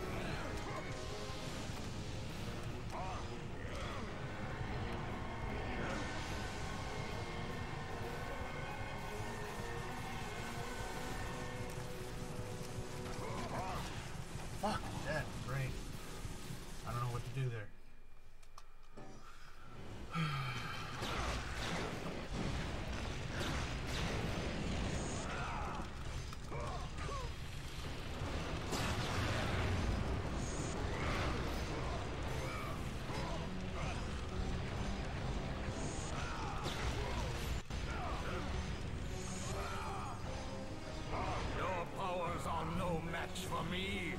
Fuck that brain. I don't know what to do there. Your powers are no match for me.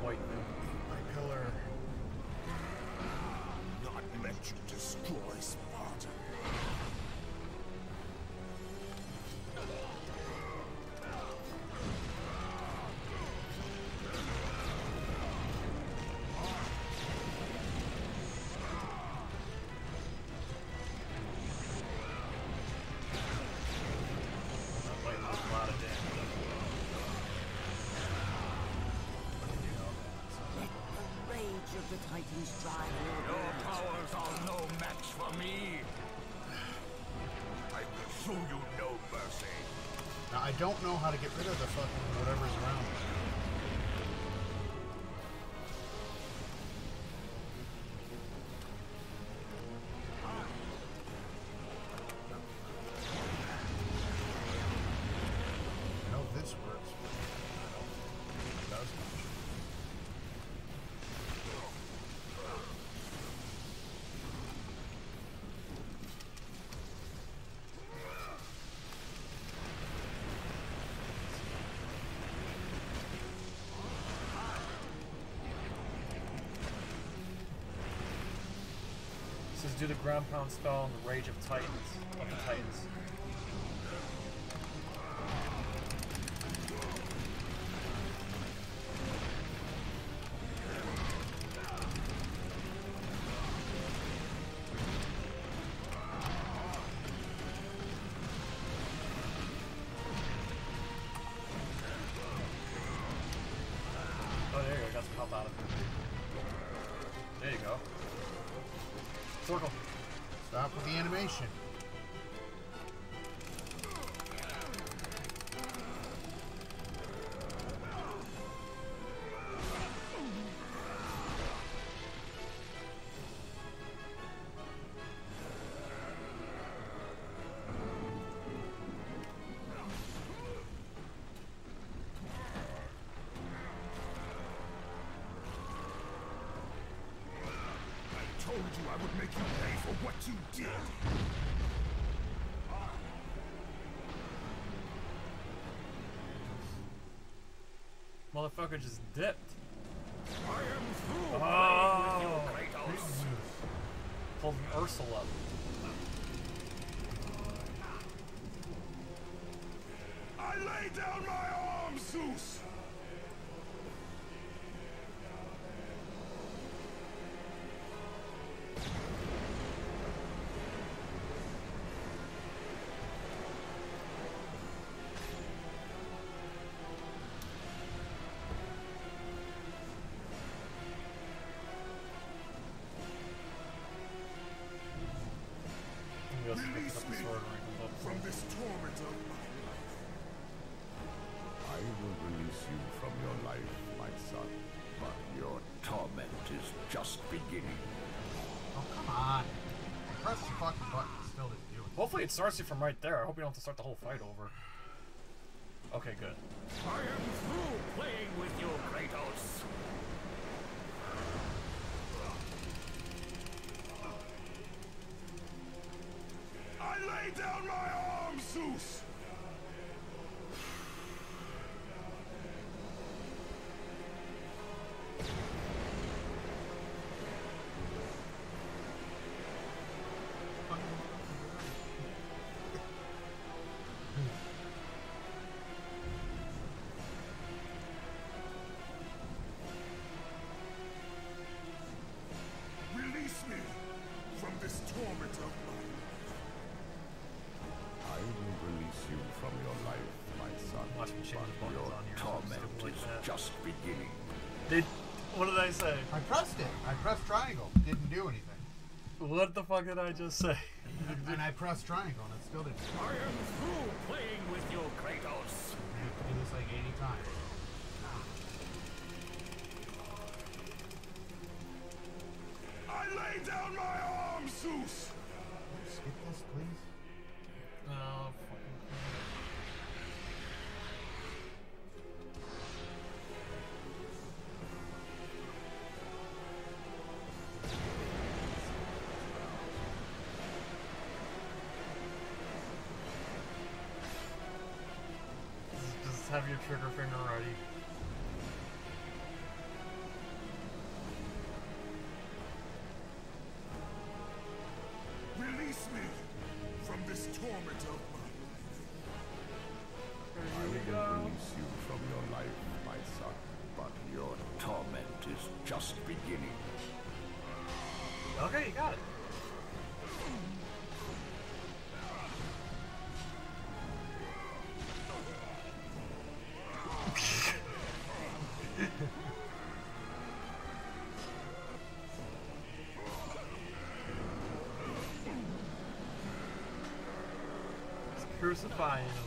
fight. My pillar. Not let you destroy Sparta. Of the Titans drive your powers are no match for me. I will show you no mercy. Now I don't know how to get rid of the fucking whatever's around me. I know this works, but I don't think it does much. This is do the ground pound spell on the Rage of Titans of the Titans. Oh, there you go. Got some help out of it. There you go. Circle. Stop with the animation. I told you I would make you pay for what you did. Motherfucker just dipped. I am through Oh. playing with you, Kratos. Pulled an Ursula. I lay down my arms, Zeus. Release me from this torment of my life. I will release you from your life, my son. But your torment is just beginning. Oh, come on. Press the fucking button. It still didn't do it. Hopefully it starts you from right there. I hope you don't have to start the whole fight over. Okay, good. I am through playing with you, Kratos. I lay down my arms, Zeus! Release me from this torment of life. I will release you from your life, my son. Watch me change but your buttons on here. torment Like is that. just beginning. Did what did I say? I pressed it. I pressed triangle. Didn't do anything. What the fuck did I just say? And I pressed triangle and it still didn't. I am through playing with you, Kratos. I have to do this like eighty times. I lay down my arms, Zeus. Skip this, please. No, fucking. Just have your trigger finger ready. Release me from this torment of mine. I will release you from your life, my son, but your torment is just beginning. Okay, you got it. Crucifying him.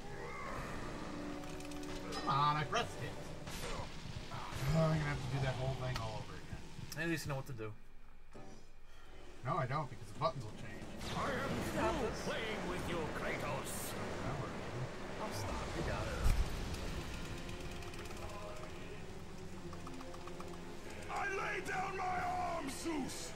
Come on, I pressed it. Oh, I'm gonna have to do that whole thing all over again. At least you know what to do. No, I don't, because the buttons will change. I am through playing with you, Kratos. I'll stop. You got it. I lay down my arms, Zeus.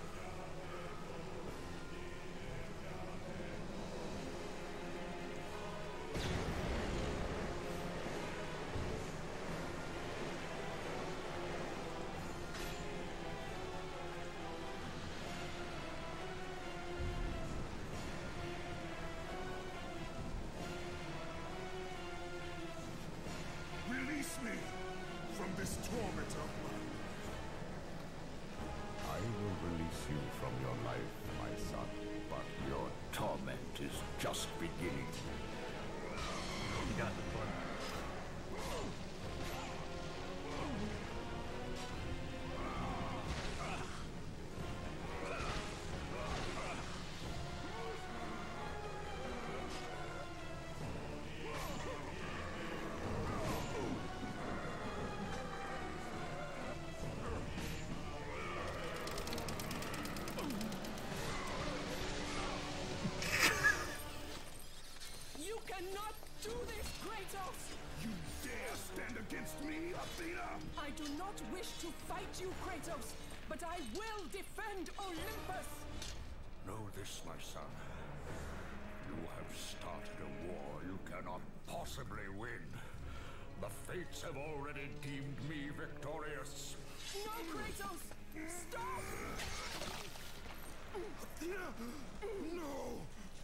Release me from this torment of mine. I will release you from your life, my son, but your torment is just beginning. You got the button. You cannot do this, Kratos! You dare stand against me, Athena? I do not wish to fight you, Kratos, but I will defend Olympus! Know this, my son. You have started a war you cannot possibly win. The fates have already deemed me victorious. No, Kratos! Stop! No!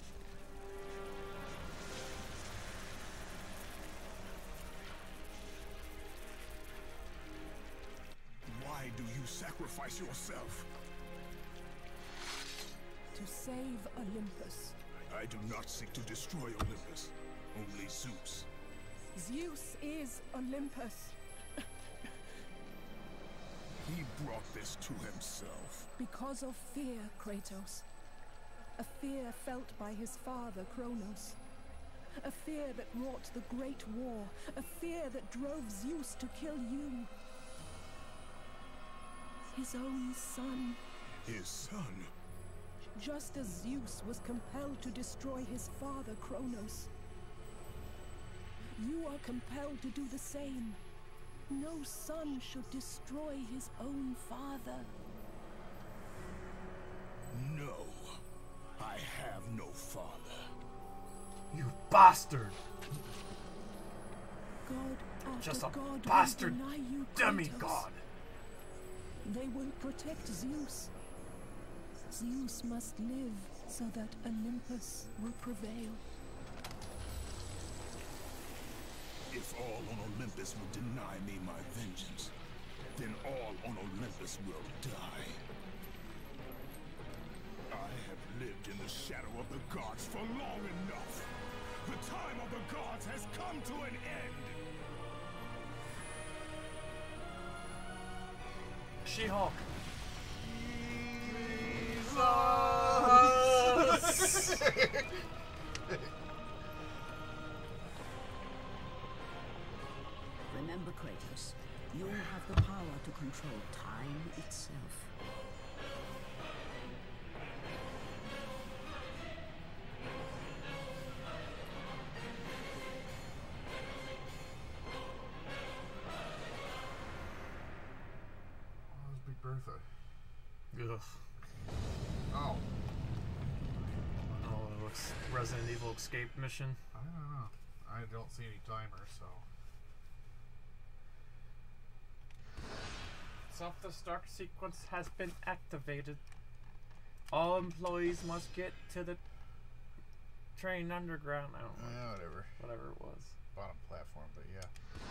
Why do you sacrifice yourself? To save Olympus. I do not seek to destroy Olympus. Only Zeus. Zeus is Olympus. He brought this to himself. Because of fear, Kratos. A fear felt by his father, Kronos. A fear that wrought the Great War. A fear that drove Zeus to kill you. His own son. His son? Just as Zeus was compelled to destroy his father, Kronos. You are compelled to do the same. No son should destroy his own father. No. I have no father. You bastard! God after Just a God bastard will deny you, demigod! Kratos. They will protect Zeus. Zeus must live so that Olympus will prevail. If all on Olympus will deny me my vengeance, then all on Olympus will die. I have lived in the shadow of the gods for long enough. The time of the gods has come to an end. She-Hulk. Jesus! Remember, Kratos, you have the power to control time itself. Oh, Big Bertha. Ugh. Oh. Oh, it looks Resident Evil escape mission. I don't know. I don't see any timer, so. Self-destruct sequence has been activated. All employees must get to the train underground. I don't know. Yeah, whatever. Whatever it was. Bottom platform, but yeah.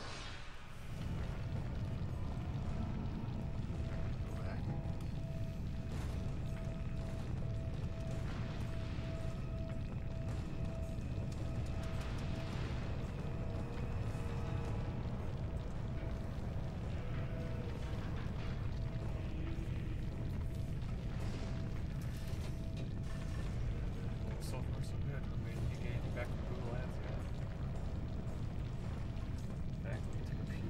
Go back. So far, so good. I mean, he gave back to Google Ads yet. Back, let me take a peek.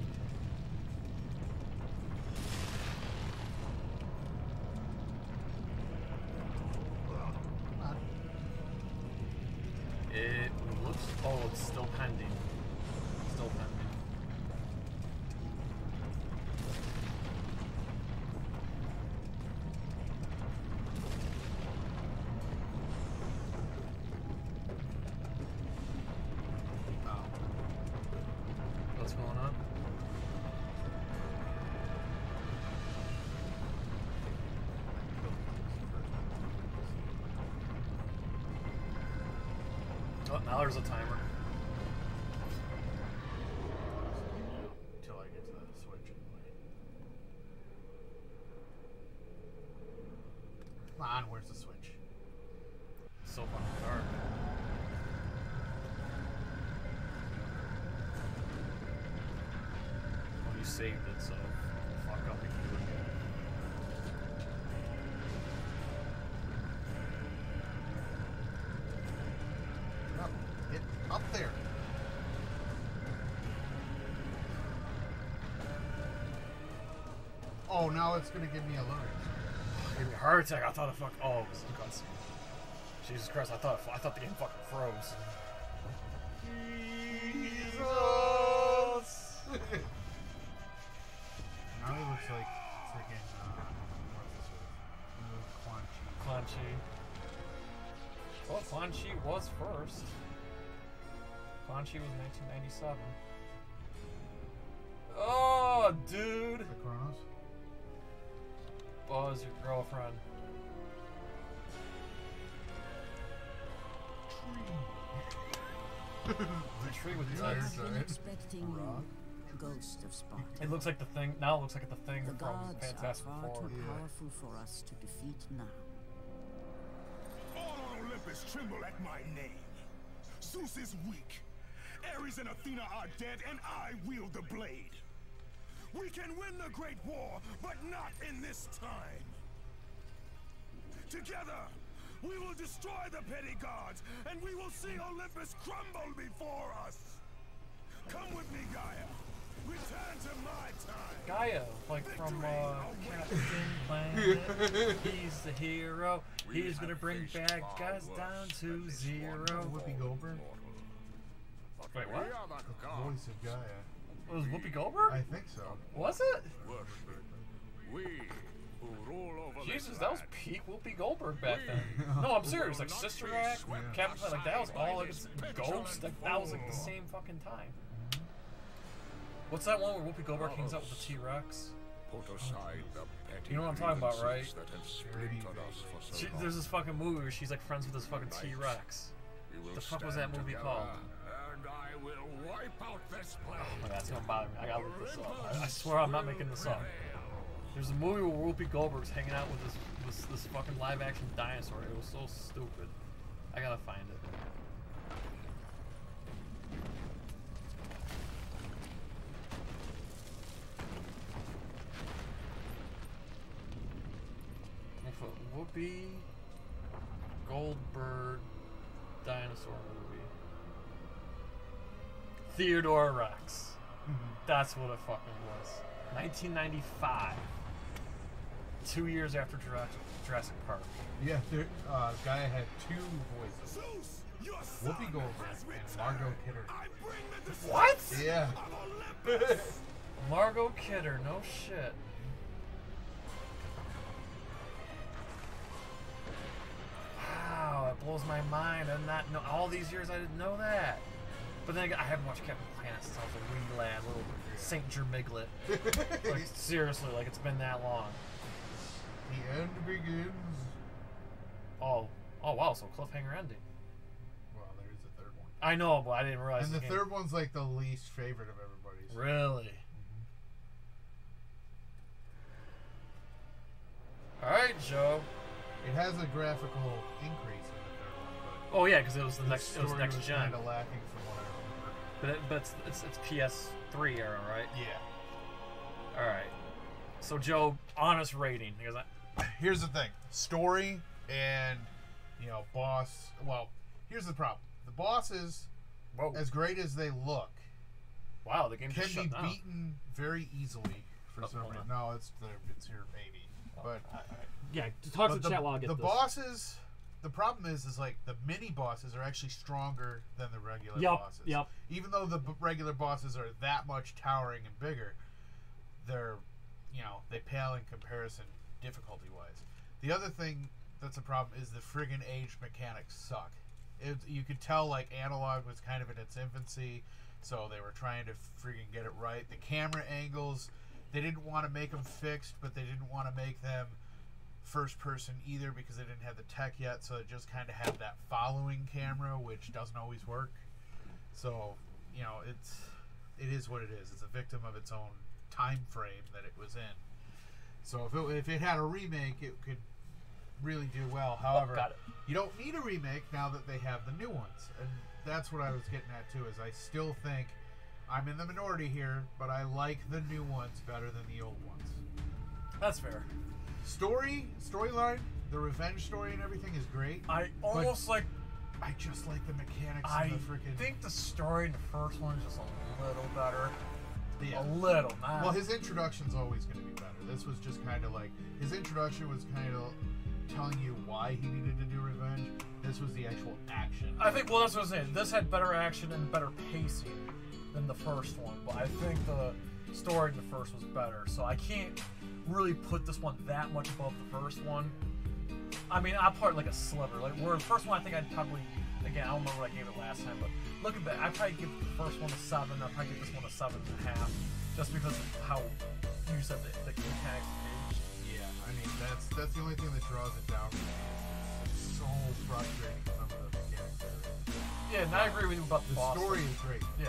It looks. Oh, it's still pending. Still pending. What's going on? Oh, now there's a timer. Until I get to the switch anyway. Come on, where's the switch? So fucking dark. Well, you saved it, so fuck up and do it again. Up, get up there. Oh, now it's gonna give me alerts. Gave me a heart attack. I thought it fuck. Oh, it was a cutscene. Jesus Christ! I thought I thought the game fucking froze. Jesus! Now it looks like freaking uh, what's this with? Quan Chi. Quan Chi. Well, Quan Chi was first. Quan Chi was nineteen ninety-seven. Oh, dude! The Kronos? What was your girlfriend? The tree with the iron tits. giant. Expecting you, ghost of Sparta. It looks like the thing. Now it looks like the thing The from gods are Fantastic far Four. too powerful for us to defeat now. All on Olympus tremble at my name. Zeus is weak. Ares and Athena are dead, and I wield the blade. We can win the Great War, but not in this time. Together, we will destroy the petty gods, and we will see Olympus crumble before us. Come with me, Gaia. Return to my time. Gaia, like from uh, Captain Planet. He's the hero. He's gonna bring bad guys down to zero. Whoopi Goldberg? Wait, what? The voice of Gaia. It was Whoopi Goldberg? I think so. Was it? We who rule over Jesus, that was peak Whoopi Goldberg back then. No, I'm serious. Like Sister Act, Captain Planet, like that was all like it's Ghost. Like that was like the same fucking time. What's that one where Whoopi Goldberg hangs out with the T-Rex? Put aside the petty You know what I'm talking about, right? that have splintered us for so She, long. there's this fucking movie where she's like friends with this fucking T-Rex. The fuck was that movie together, called? And I will wipe out this place. Oh my god, it's gonna bother me. I gotta look this up. I, I swear I'm not making this up. There's a movie where Whoopi Goldberg's hanging out with this this, this fucking live action dinosaur. It was so stupid. I gotta find it. If a Whoopi Goldberg dinosaur movie. Theodore Rex. That's what it fucking was. nineteen ninety-five. Two years after Jurassic, Jurassic Park. Yeah, there, uh, Gaia had two voices. Whoopi Goldberg and Margot Kidder. What? Yeah. Margot Kidder, no shit. Wow, that blows my mind. I did not know all these years. I didn't know that. But then again, I haven't watched Captain Planet since I was a wee lad, little Saint Germiglet. Like seriously, like it's been that long. The end begins. so cliffhanger ending. Well, there is a third one. I know, but I didn't realize. And the game. third one's like the least favorite of everybody's. Really? Mm-hmm. All right, Joe. It has a graphical increase in the third one, but oh yeah, because it was the, the next. It was next was gen. Kind of lacking from what I remember. But it, but it's, it's it's P S three era, right? Yeah. All right. So Joe, honest rating. Because I, here's the thing: story and you know boss. Well, here's the problem: the bosses, Whoa. as great as they look, wow, the game can just be shut down. beaten very easily for Oh, some reason. No, it's the, it's your baby. But Yeah, talk to but the the, chat while I get the this. bosses. The problem is, is like the mini bosses are actually stronger than the regular Yep, bosses. yep. Even though the b- regular bosses are that much towering and bigger, they're, you know, they pale in comparison difficulty-wise. The other thing that's a problem is the friggin' age mechanics suck. It, you could tell like analog was kind of in its infancy, so they were trying to friggin' get it right. The camera angles, they didn't want to make them fixed, but they didn't want to make them first person either because they didn't have the tech yet, so it just kind of had that following camera, which doesn't always work. So, you know, it's it is what it is. It's a victim of its own time frame that it was in. So if it, if it had a remake, it could really do well. However, got it. you don't need a remake now that they have the new ones, and that's what I was getting at too. Is I still think I'm in the minority here, but I like the new ones better than the old ones. That's fair. Story, storyline, the revenge story and everything is great. I almost like. I just like the mechanics I and the freaking. think the story in the first one is just a little better. Yeah. A little, not. Well, his introduction's always going to be better. This was just kind of like his introduction was kind of telling you why he needed to do revenge. This was the actual action. I think. Well, that's what I'm saying. This had better action and better pacing than the first one, but I think the story in the first was better. So I can't really put this one that much above the first one. I mean, I'll put like a sliver. Like where the first one, I think I'd probably, again, I don't remember what I gave it last time, but looking back, I'd probably give the first one a seven. I'd probably give this one a seven and a half, just because of how you said the, the mechanics aged. Yeah, I mean that's that's the only thing that draws it down. It's so frustrating some of the mechanics there. Yeah, and I agree with you about the, the boss. story is great. Yeah.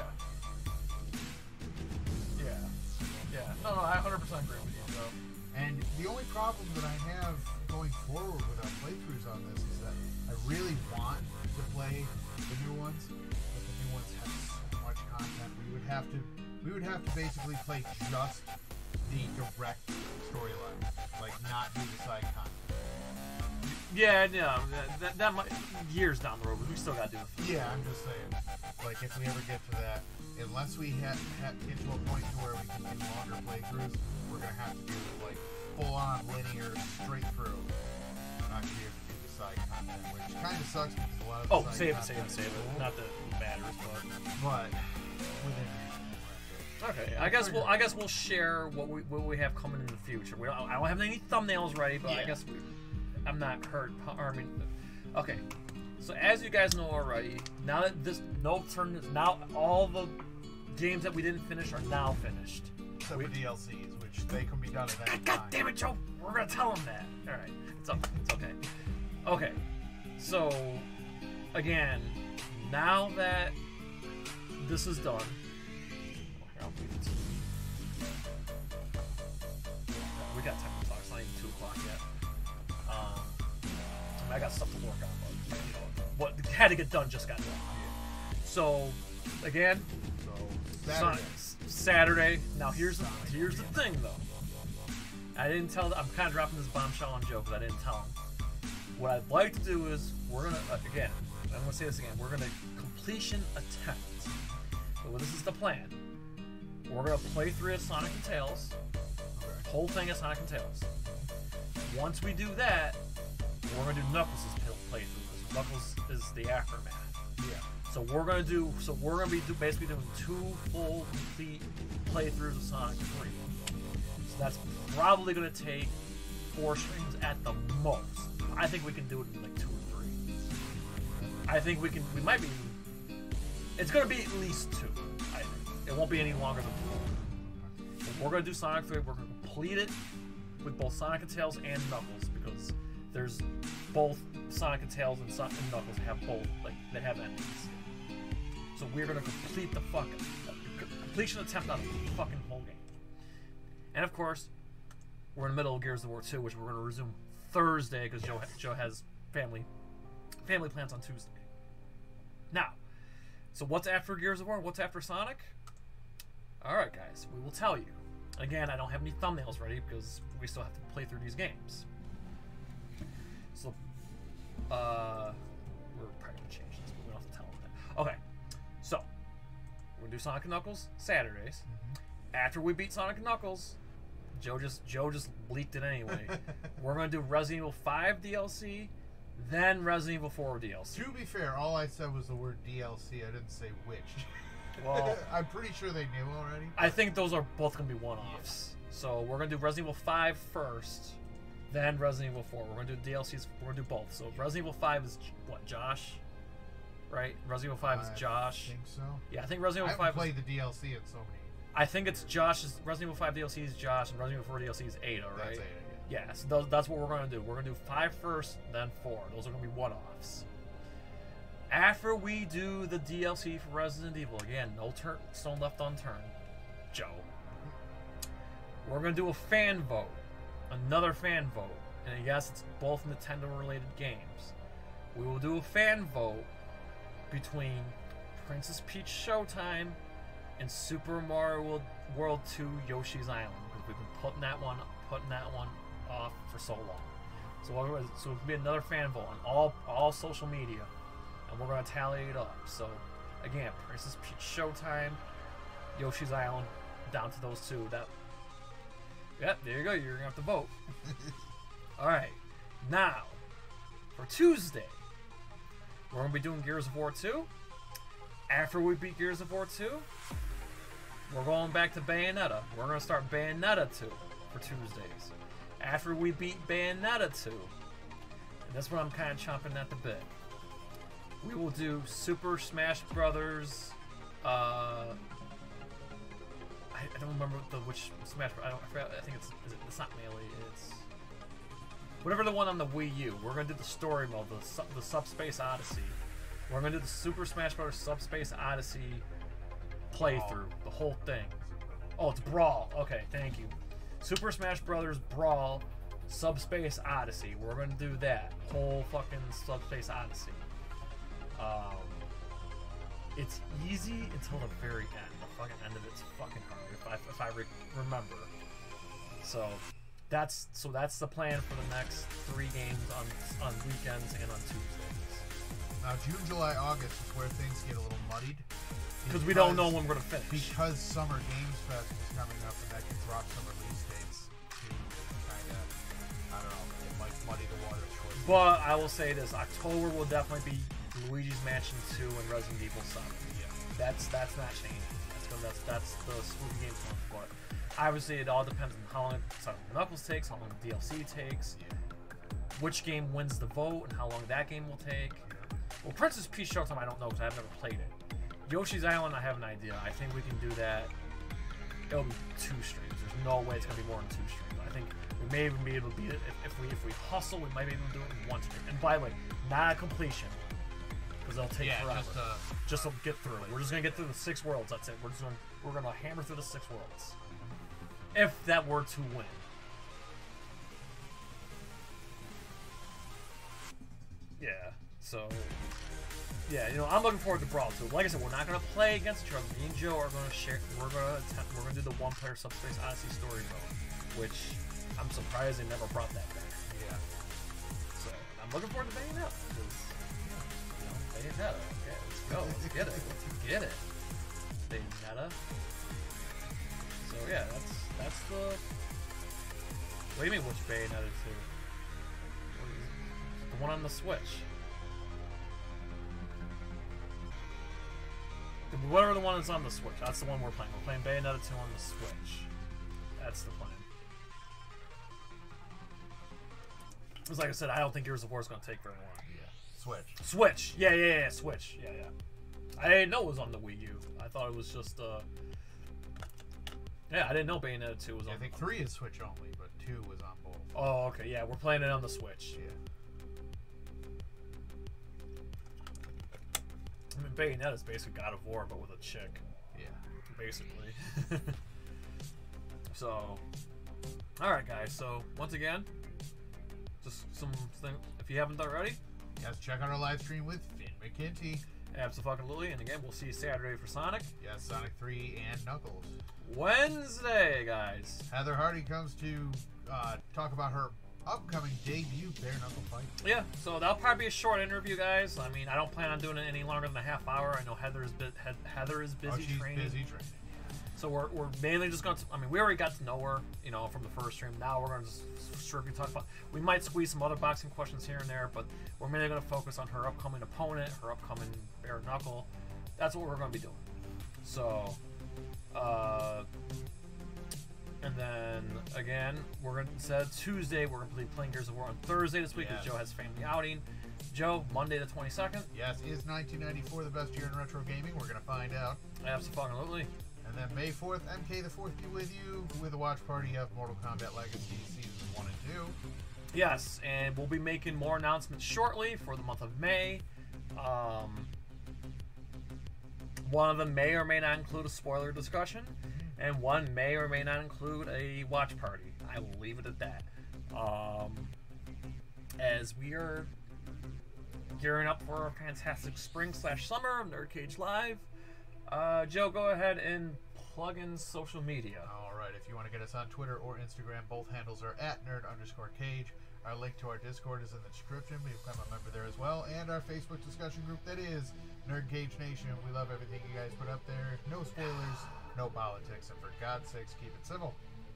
Yeah. Yeah. No, no, I one hundred percent agree with you, Joe. And the only problem that I have going forward with our playthroughs on this is that I really want to play the new ones, but the new ones have so much content. We would have to, we would have to basically play just the direct storyline, like not do the side content. Yeah, no, that, that, that might, years down the road, but we still gotta do it. Yeah, I'm just saying, like if we ever get to that, unless we ha ha get to a point to where we can do longer playthroughs, we're gonna have to do like full-on linear, straight through. We're not gonna be able to do the side content, which kind of sucks because a lot of the Oh, side save it, save content it, save is it. cool, Not that it matters, but. But within reason, we'll have to- Okay, I guess we'll I guess we'll share what we what we have coming in the future. We don't, I don't have any thumbnails ready, but I Yeah. guess we, I'm not hurt. I mean, okay. So as you guys know already, now that this no turn now all the games that we didn't finish are now finished. Except for D L Cs, which they can be done at any God time. damn it, Joe! We're gonna tell them that. All right, it's okay. It's okay. Okay. So again, now that this is done. I'll leave the T V. We got time to talk. It's not even two o'clock yet. Um, I, mean, I got stuff to work on, but you know, what had to get done just got done. So, again, so Saturday. Saturday. Now here's the here's the thing though. I didn't tell. I'm kind of dropping this bombshell on Joe because I didn't tell him. What I'd like to do is we're gonna uh, again. I'm gonna say this again. We're gonna completion attempt. So this is the plan. We're gonna play through Sonic and Tails. Whole thing is Sonic and Tails. Once we do that, we're gonna do Knuckles' playthrough. Because Knuckles is the aftermath. Yeah. So we're gonna do. So we're gonna be do, basically doing two full complete playthroughs of Sonic three. So that's probably gonna take four streams at the most. I think we can do it in like two or three. I think we can. We might be. It's gonna be at least two. I think it won't be any longer than four. But we're gonna do Sonic three. We're gonna complete it with both Sonic and Tails and Knuckles because there's both Sonic and Tails and Sonic and Knuckles have both, like, they have endings. So we're gonna complete the fucking uh, completion attempt on the fucking whole game. And of course, we're in the middle of Gears of War two, which we're gonna resume Thursday because Joe Joe has family family plans on Tuesday. Now, so what's after Gears of War? What's after Sonic? All right, guys, we will tell you. Again, I don't have any thumbnails ready because we still have to play through these games. So, uh, we're probably gonna change this, but we don't have to tell them that. Okay, so we're gonna do Sonic and Knuckles Saturdays. Mm-hmm. After we beat Sonic and Knuckles, Joe just Joe just leaked it anyway. We're gonna do Resident Evil five D L C, then Resident Evil four D L C. To be fair, all I said was the word D L C. I didn't say which. Well, I'm pretty sure they knew already. I think those are both gonna be one-offs. Yeah. So we're gonna do Resident Evil five first, then Resident Evil four. We're gonna do D L Cs. We're gonna do both. So Resident Evil five is what, Josh? Right? Resident Evil five is Josh. I think so. Yeah, I think Resident Evil I five. played is, the D L C in so many. I think it's Josh's. Resident Evil five D L C is Josh, and Resident Evil four D L C is Ada, right? That's Ada, yeah. Yeah, so those, that's what we're gonna do. We're gonna do five first, then four. Those are gonna be one-offs. After we do the D L C for Resident Evil, again, no turn, stone left unturned, Joe. We're gonna do a fan vote, another fan vote, and yes, it's both Nintendo-related games. We will do a fan vote between Princess Peach Showtime and Super Mario World, World two Yoshi's Island, because we've been putting that one, putting that one off for so long. So, so it'll be another fan vote on all all social media. And we're going to tally it up. So, again, Princess Peach Showtime, Yoshi's Island, down to those two. That, yep, there you go. You're going to have to vote. Alright. Now, for Tuesday, we're going to be doing Gears of War two. After we beat Gears of War two, we're going back to Bayonetta. We're going to start Bayonetta two for Tuesdays. After we beat Bayonetta two, and that's when I'm kind of chomping at the bit, we will do Super Smash Brothers. Uh, I, I don't remember the which Smash. I don't. I, forgot, I think it's. Is it, it's not Melee. It's whatever the one on the Wii U. We're gonna do the story mode, the the Subspace Odyssey. We're gonna do the Super Smash Brothers Subspace Odyssey playthrough, the whole thing. Oh, it's Brawl. Okay, thank you. Super Smash Brothers Brawl Subspace Odyssey. We're gonna do that whole fucking Subspace Odyssey. Um, it's easy until the very end. The fucking end of it's fucking hard if I if I re remember. So that's so that's the plan for the next three games on on weekends and on Tuesdays. Now June, July, August is where things get a little muddied because we don't know when we're gonna finish. Because Summer Games Fest is coming up, and that can drop some release dates to kind of I don't know. It might muddy the waters for you. But I will say this: October will definitely be Luigi's Mansion two and Resident Evil seven. Yeah. That's that's not changing. That's gonna, that's that's the spooky games month. But obviously, it all depends on how long Sonic and Knuckles takes, how long the D L C takes, yeah. which game wins the vote, and how long that game will take. Well, Princess Peach Showtime, I don't know because I've never played it. Yoshi's Island, I have an idea. I think we can do that. It'll be two streams. There's no way it's gonna be more than two streams. I think we may even be able to beat it if, if we if we hustle. We might be able to do it in one stream. And by the way, not a completion. Because they'll take yeah, forever. Just, uh, just to get through. We're just gonna get through the six worlds. That's it. We're just gonna we're gonna hammer through the six worlds. If that were to win. Yeah. So. Yeah, you know, I'm looking forward to Brawl too. Like I said, we're not gonna play against each other. Me and Joe are gonna share. We're gonna attempt. We're gonna do the one-player Subspace Odyssey story mode, which I'm surprised they never brought that back. Yeah. So I'm looking forward to Bayonetta. Bayonetta. Okay, let's go. Let's get it. Let's get it. Bayonetta. So yeah, that's that's the. What do you mean which Bayonetta two? The one on the Switch. Whatever the one that's on the Switch. That's the one we're playing. We're playing Bayonetta two on the Switch. That's the plan. Because like I said, I don't think Gears of War is going to take very long. Switch. Switch. Yeah, yeah, yeah. Switch. Yeah, yeah. I didn't know it was on the Wii U. I thought it was just, uh... Yeah, I didn't know Bayonetta two was yeah, on I think three is Switch only, but two was on both. Oh, okay. Yeah, we're playing it on the Switch. Yeah. I mean, Bayonetta is basically God of War, but with a chick. Yeah. Basically. So, alright guys, so once again, just some thing, if you haven't done already, yes, check out our live stream with Finn McKinty. Absolutely, and again, we'll see you Saturday for Sonic. Yes, Sonic three and Knuckles. Wednesday, guys. Heather Hardy comes to uh, talk about her upcoming debut bare knuckle fight. Yeah, so that'll probably be a short interview, guys. I mean, I don't plan on doing it any longer than a half hour. I know Heather is bu Heather is busy oh, she's training. busy training. So we're, we're mainly just going to, I mean, we already got to know her, you know, from the first stream. Now we're going to just strictly talk about, we might squeeze some other boxing questions here and there, but we're mainly going to focus on her upcoming opponent, her upcoming bare knuckle. That's what we're going to be doing. So, uh, and then, again, we're going to, instead of Tuesday, we're going to be playing Gears of War on Thursday this week because yes. Joe has family outing. Joe, Monday the twenty-second. Yes, is nineteen ninety-four the best year in retro gaming? We're going to find out. Absolutely. And then May fourth, M K the fourth be with you with a watch party of Mortal Kombat Legacy Seasons one and two. Yes, and we'll be making more announcements shortly for the month of May. Um, one of them may or may not include a spoiler discussion, and one may or may not include a watch party. I will leave it at that. Um, as we are gearing up for a fantastic spring slash summer of NerdCage Live. Uh, Joe, go ahead and plug in social media. All right, if you want to get us on Twitter or Instagram, both handles are at nerd underscore cage. Our link to our Discord is in the description. Become a member there as well. And our Facebook discussion group that is NerdCage Nation. We love everything you guys put up there. No spoilers, no politics, and for God's sakes, keep it civil.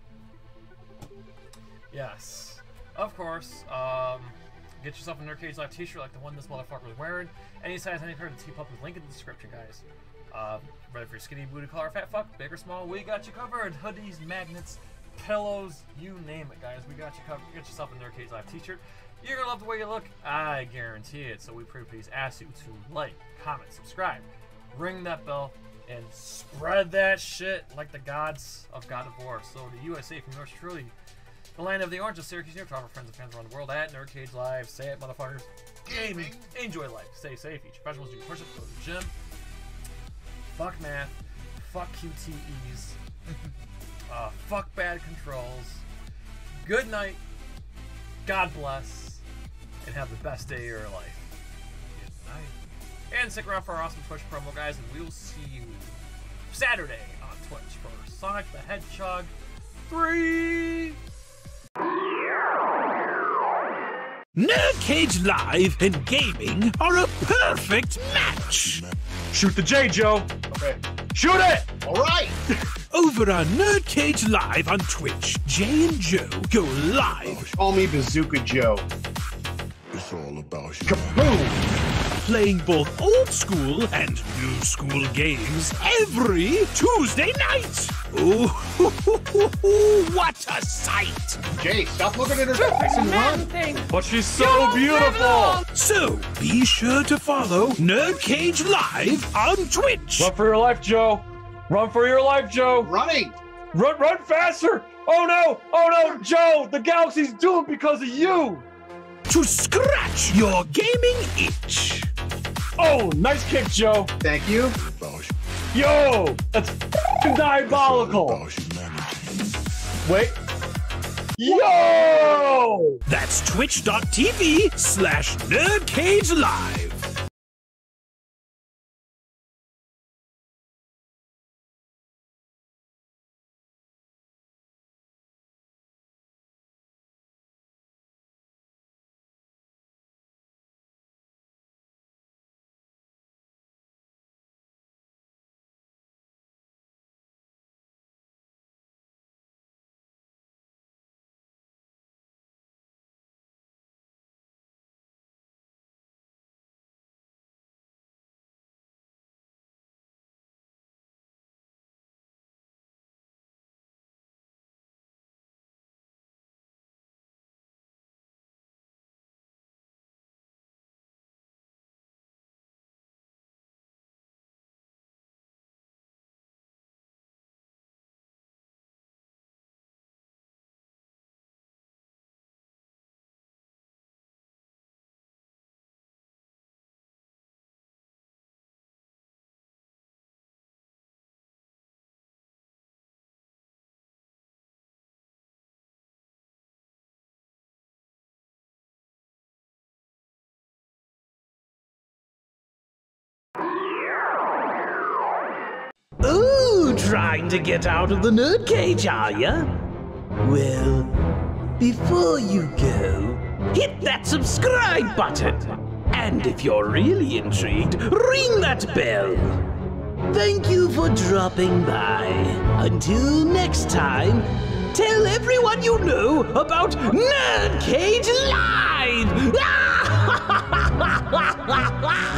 Yes, of course. Um, get yourself a NerdCage Live t-shirt like the one this motherfucker is wearing. Any size, any color, T-Pup is link in the description, guys. Uh, ready for your skinny booty collar, fat fuck, big or small, we got you covered. Hoodies, magnets, pillows, you name it, guys. We got you covered. Get yourself a NerdCage Live t-shirt. You're gonna love the way you look, I guarantee it. So we pretty please ask you to like, comment, subscribe, ring that bell, and spread that shit like the gods of God of War. So the U S A from yours truly, the land of the orange of Syracuse, New York, to all our friends and fans around the world at NerdCage Live. Say it, motherfuckers. Gaming. Enjoy life. Stay safe. Eat your vegetables. Do your push-ups. Go to the gym. Fuck math. Fuck Q T Es. uh, fuck bad controls. Good night. God bless. And have the best day of your life. Good night. And stick around for our awesome Twitch promo, guys, and we will see you Saturday on Twitch for Sonic the Hedgehog three. NerdCage Live and gaming are a perfect match. Shoot the J, Joe. Okay. Shoot it! All right. Over on NerdCage Live on Twitch, Jay and Joe go live. Call me Bazooka Joe. It's all about you. Kaboom! Playing both old school and new school games every Tuesday night. Ooh, what a sight! Jay, stop looking at her face and run. But she's so beautiful. So be sure to follow NerdCage Live on Twitch. Run for your life, Joe. Run for your life, Joe. Running. Run, run faster. Oh no, oh no, Joe, the galaxy's doomed because of you. To scratch your gaming itch. Oh, nice kick, Joe. Thank you. Yo, that's diabolical. Wait. Yo! That's twitch.tv slash NerdCage Live. trying to get out of the nerd cage, are ya? Well, before you go, hit that subscribe button. And if you're really intrigued, ring that bell. Thank you for dropping by. Until next time, tell everyone you know about NerdCage Live!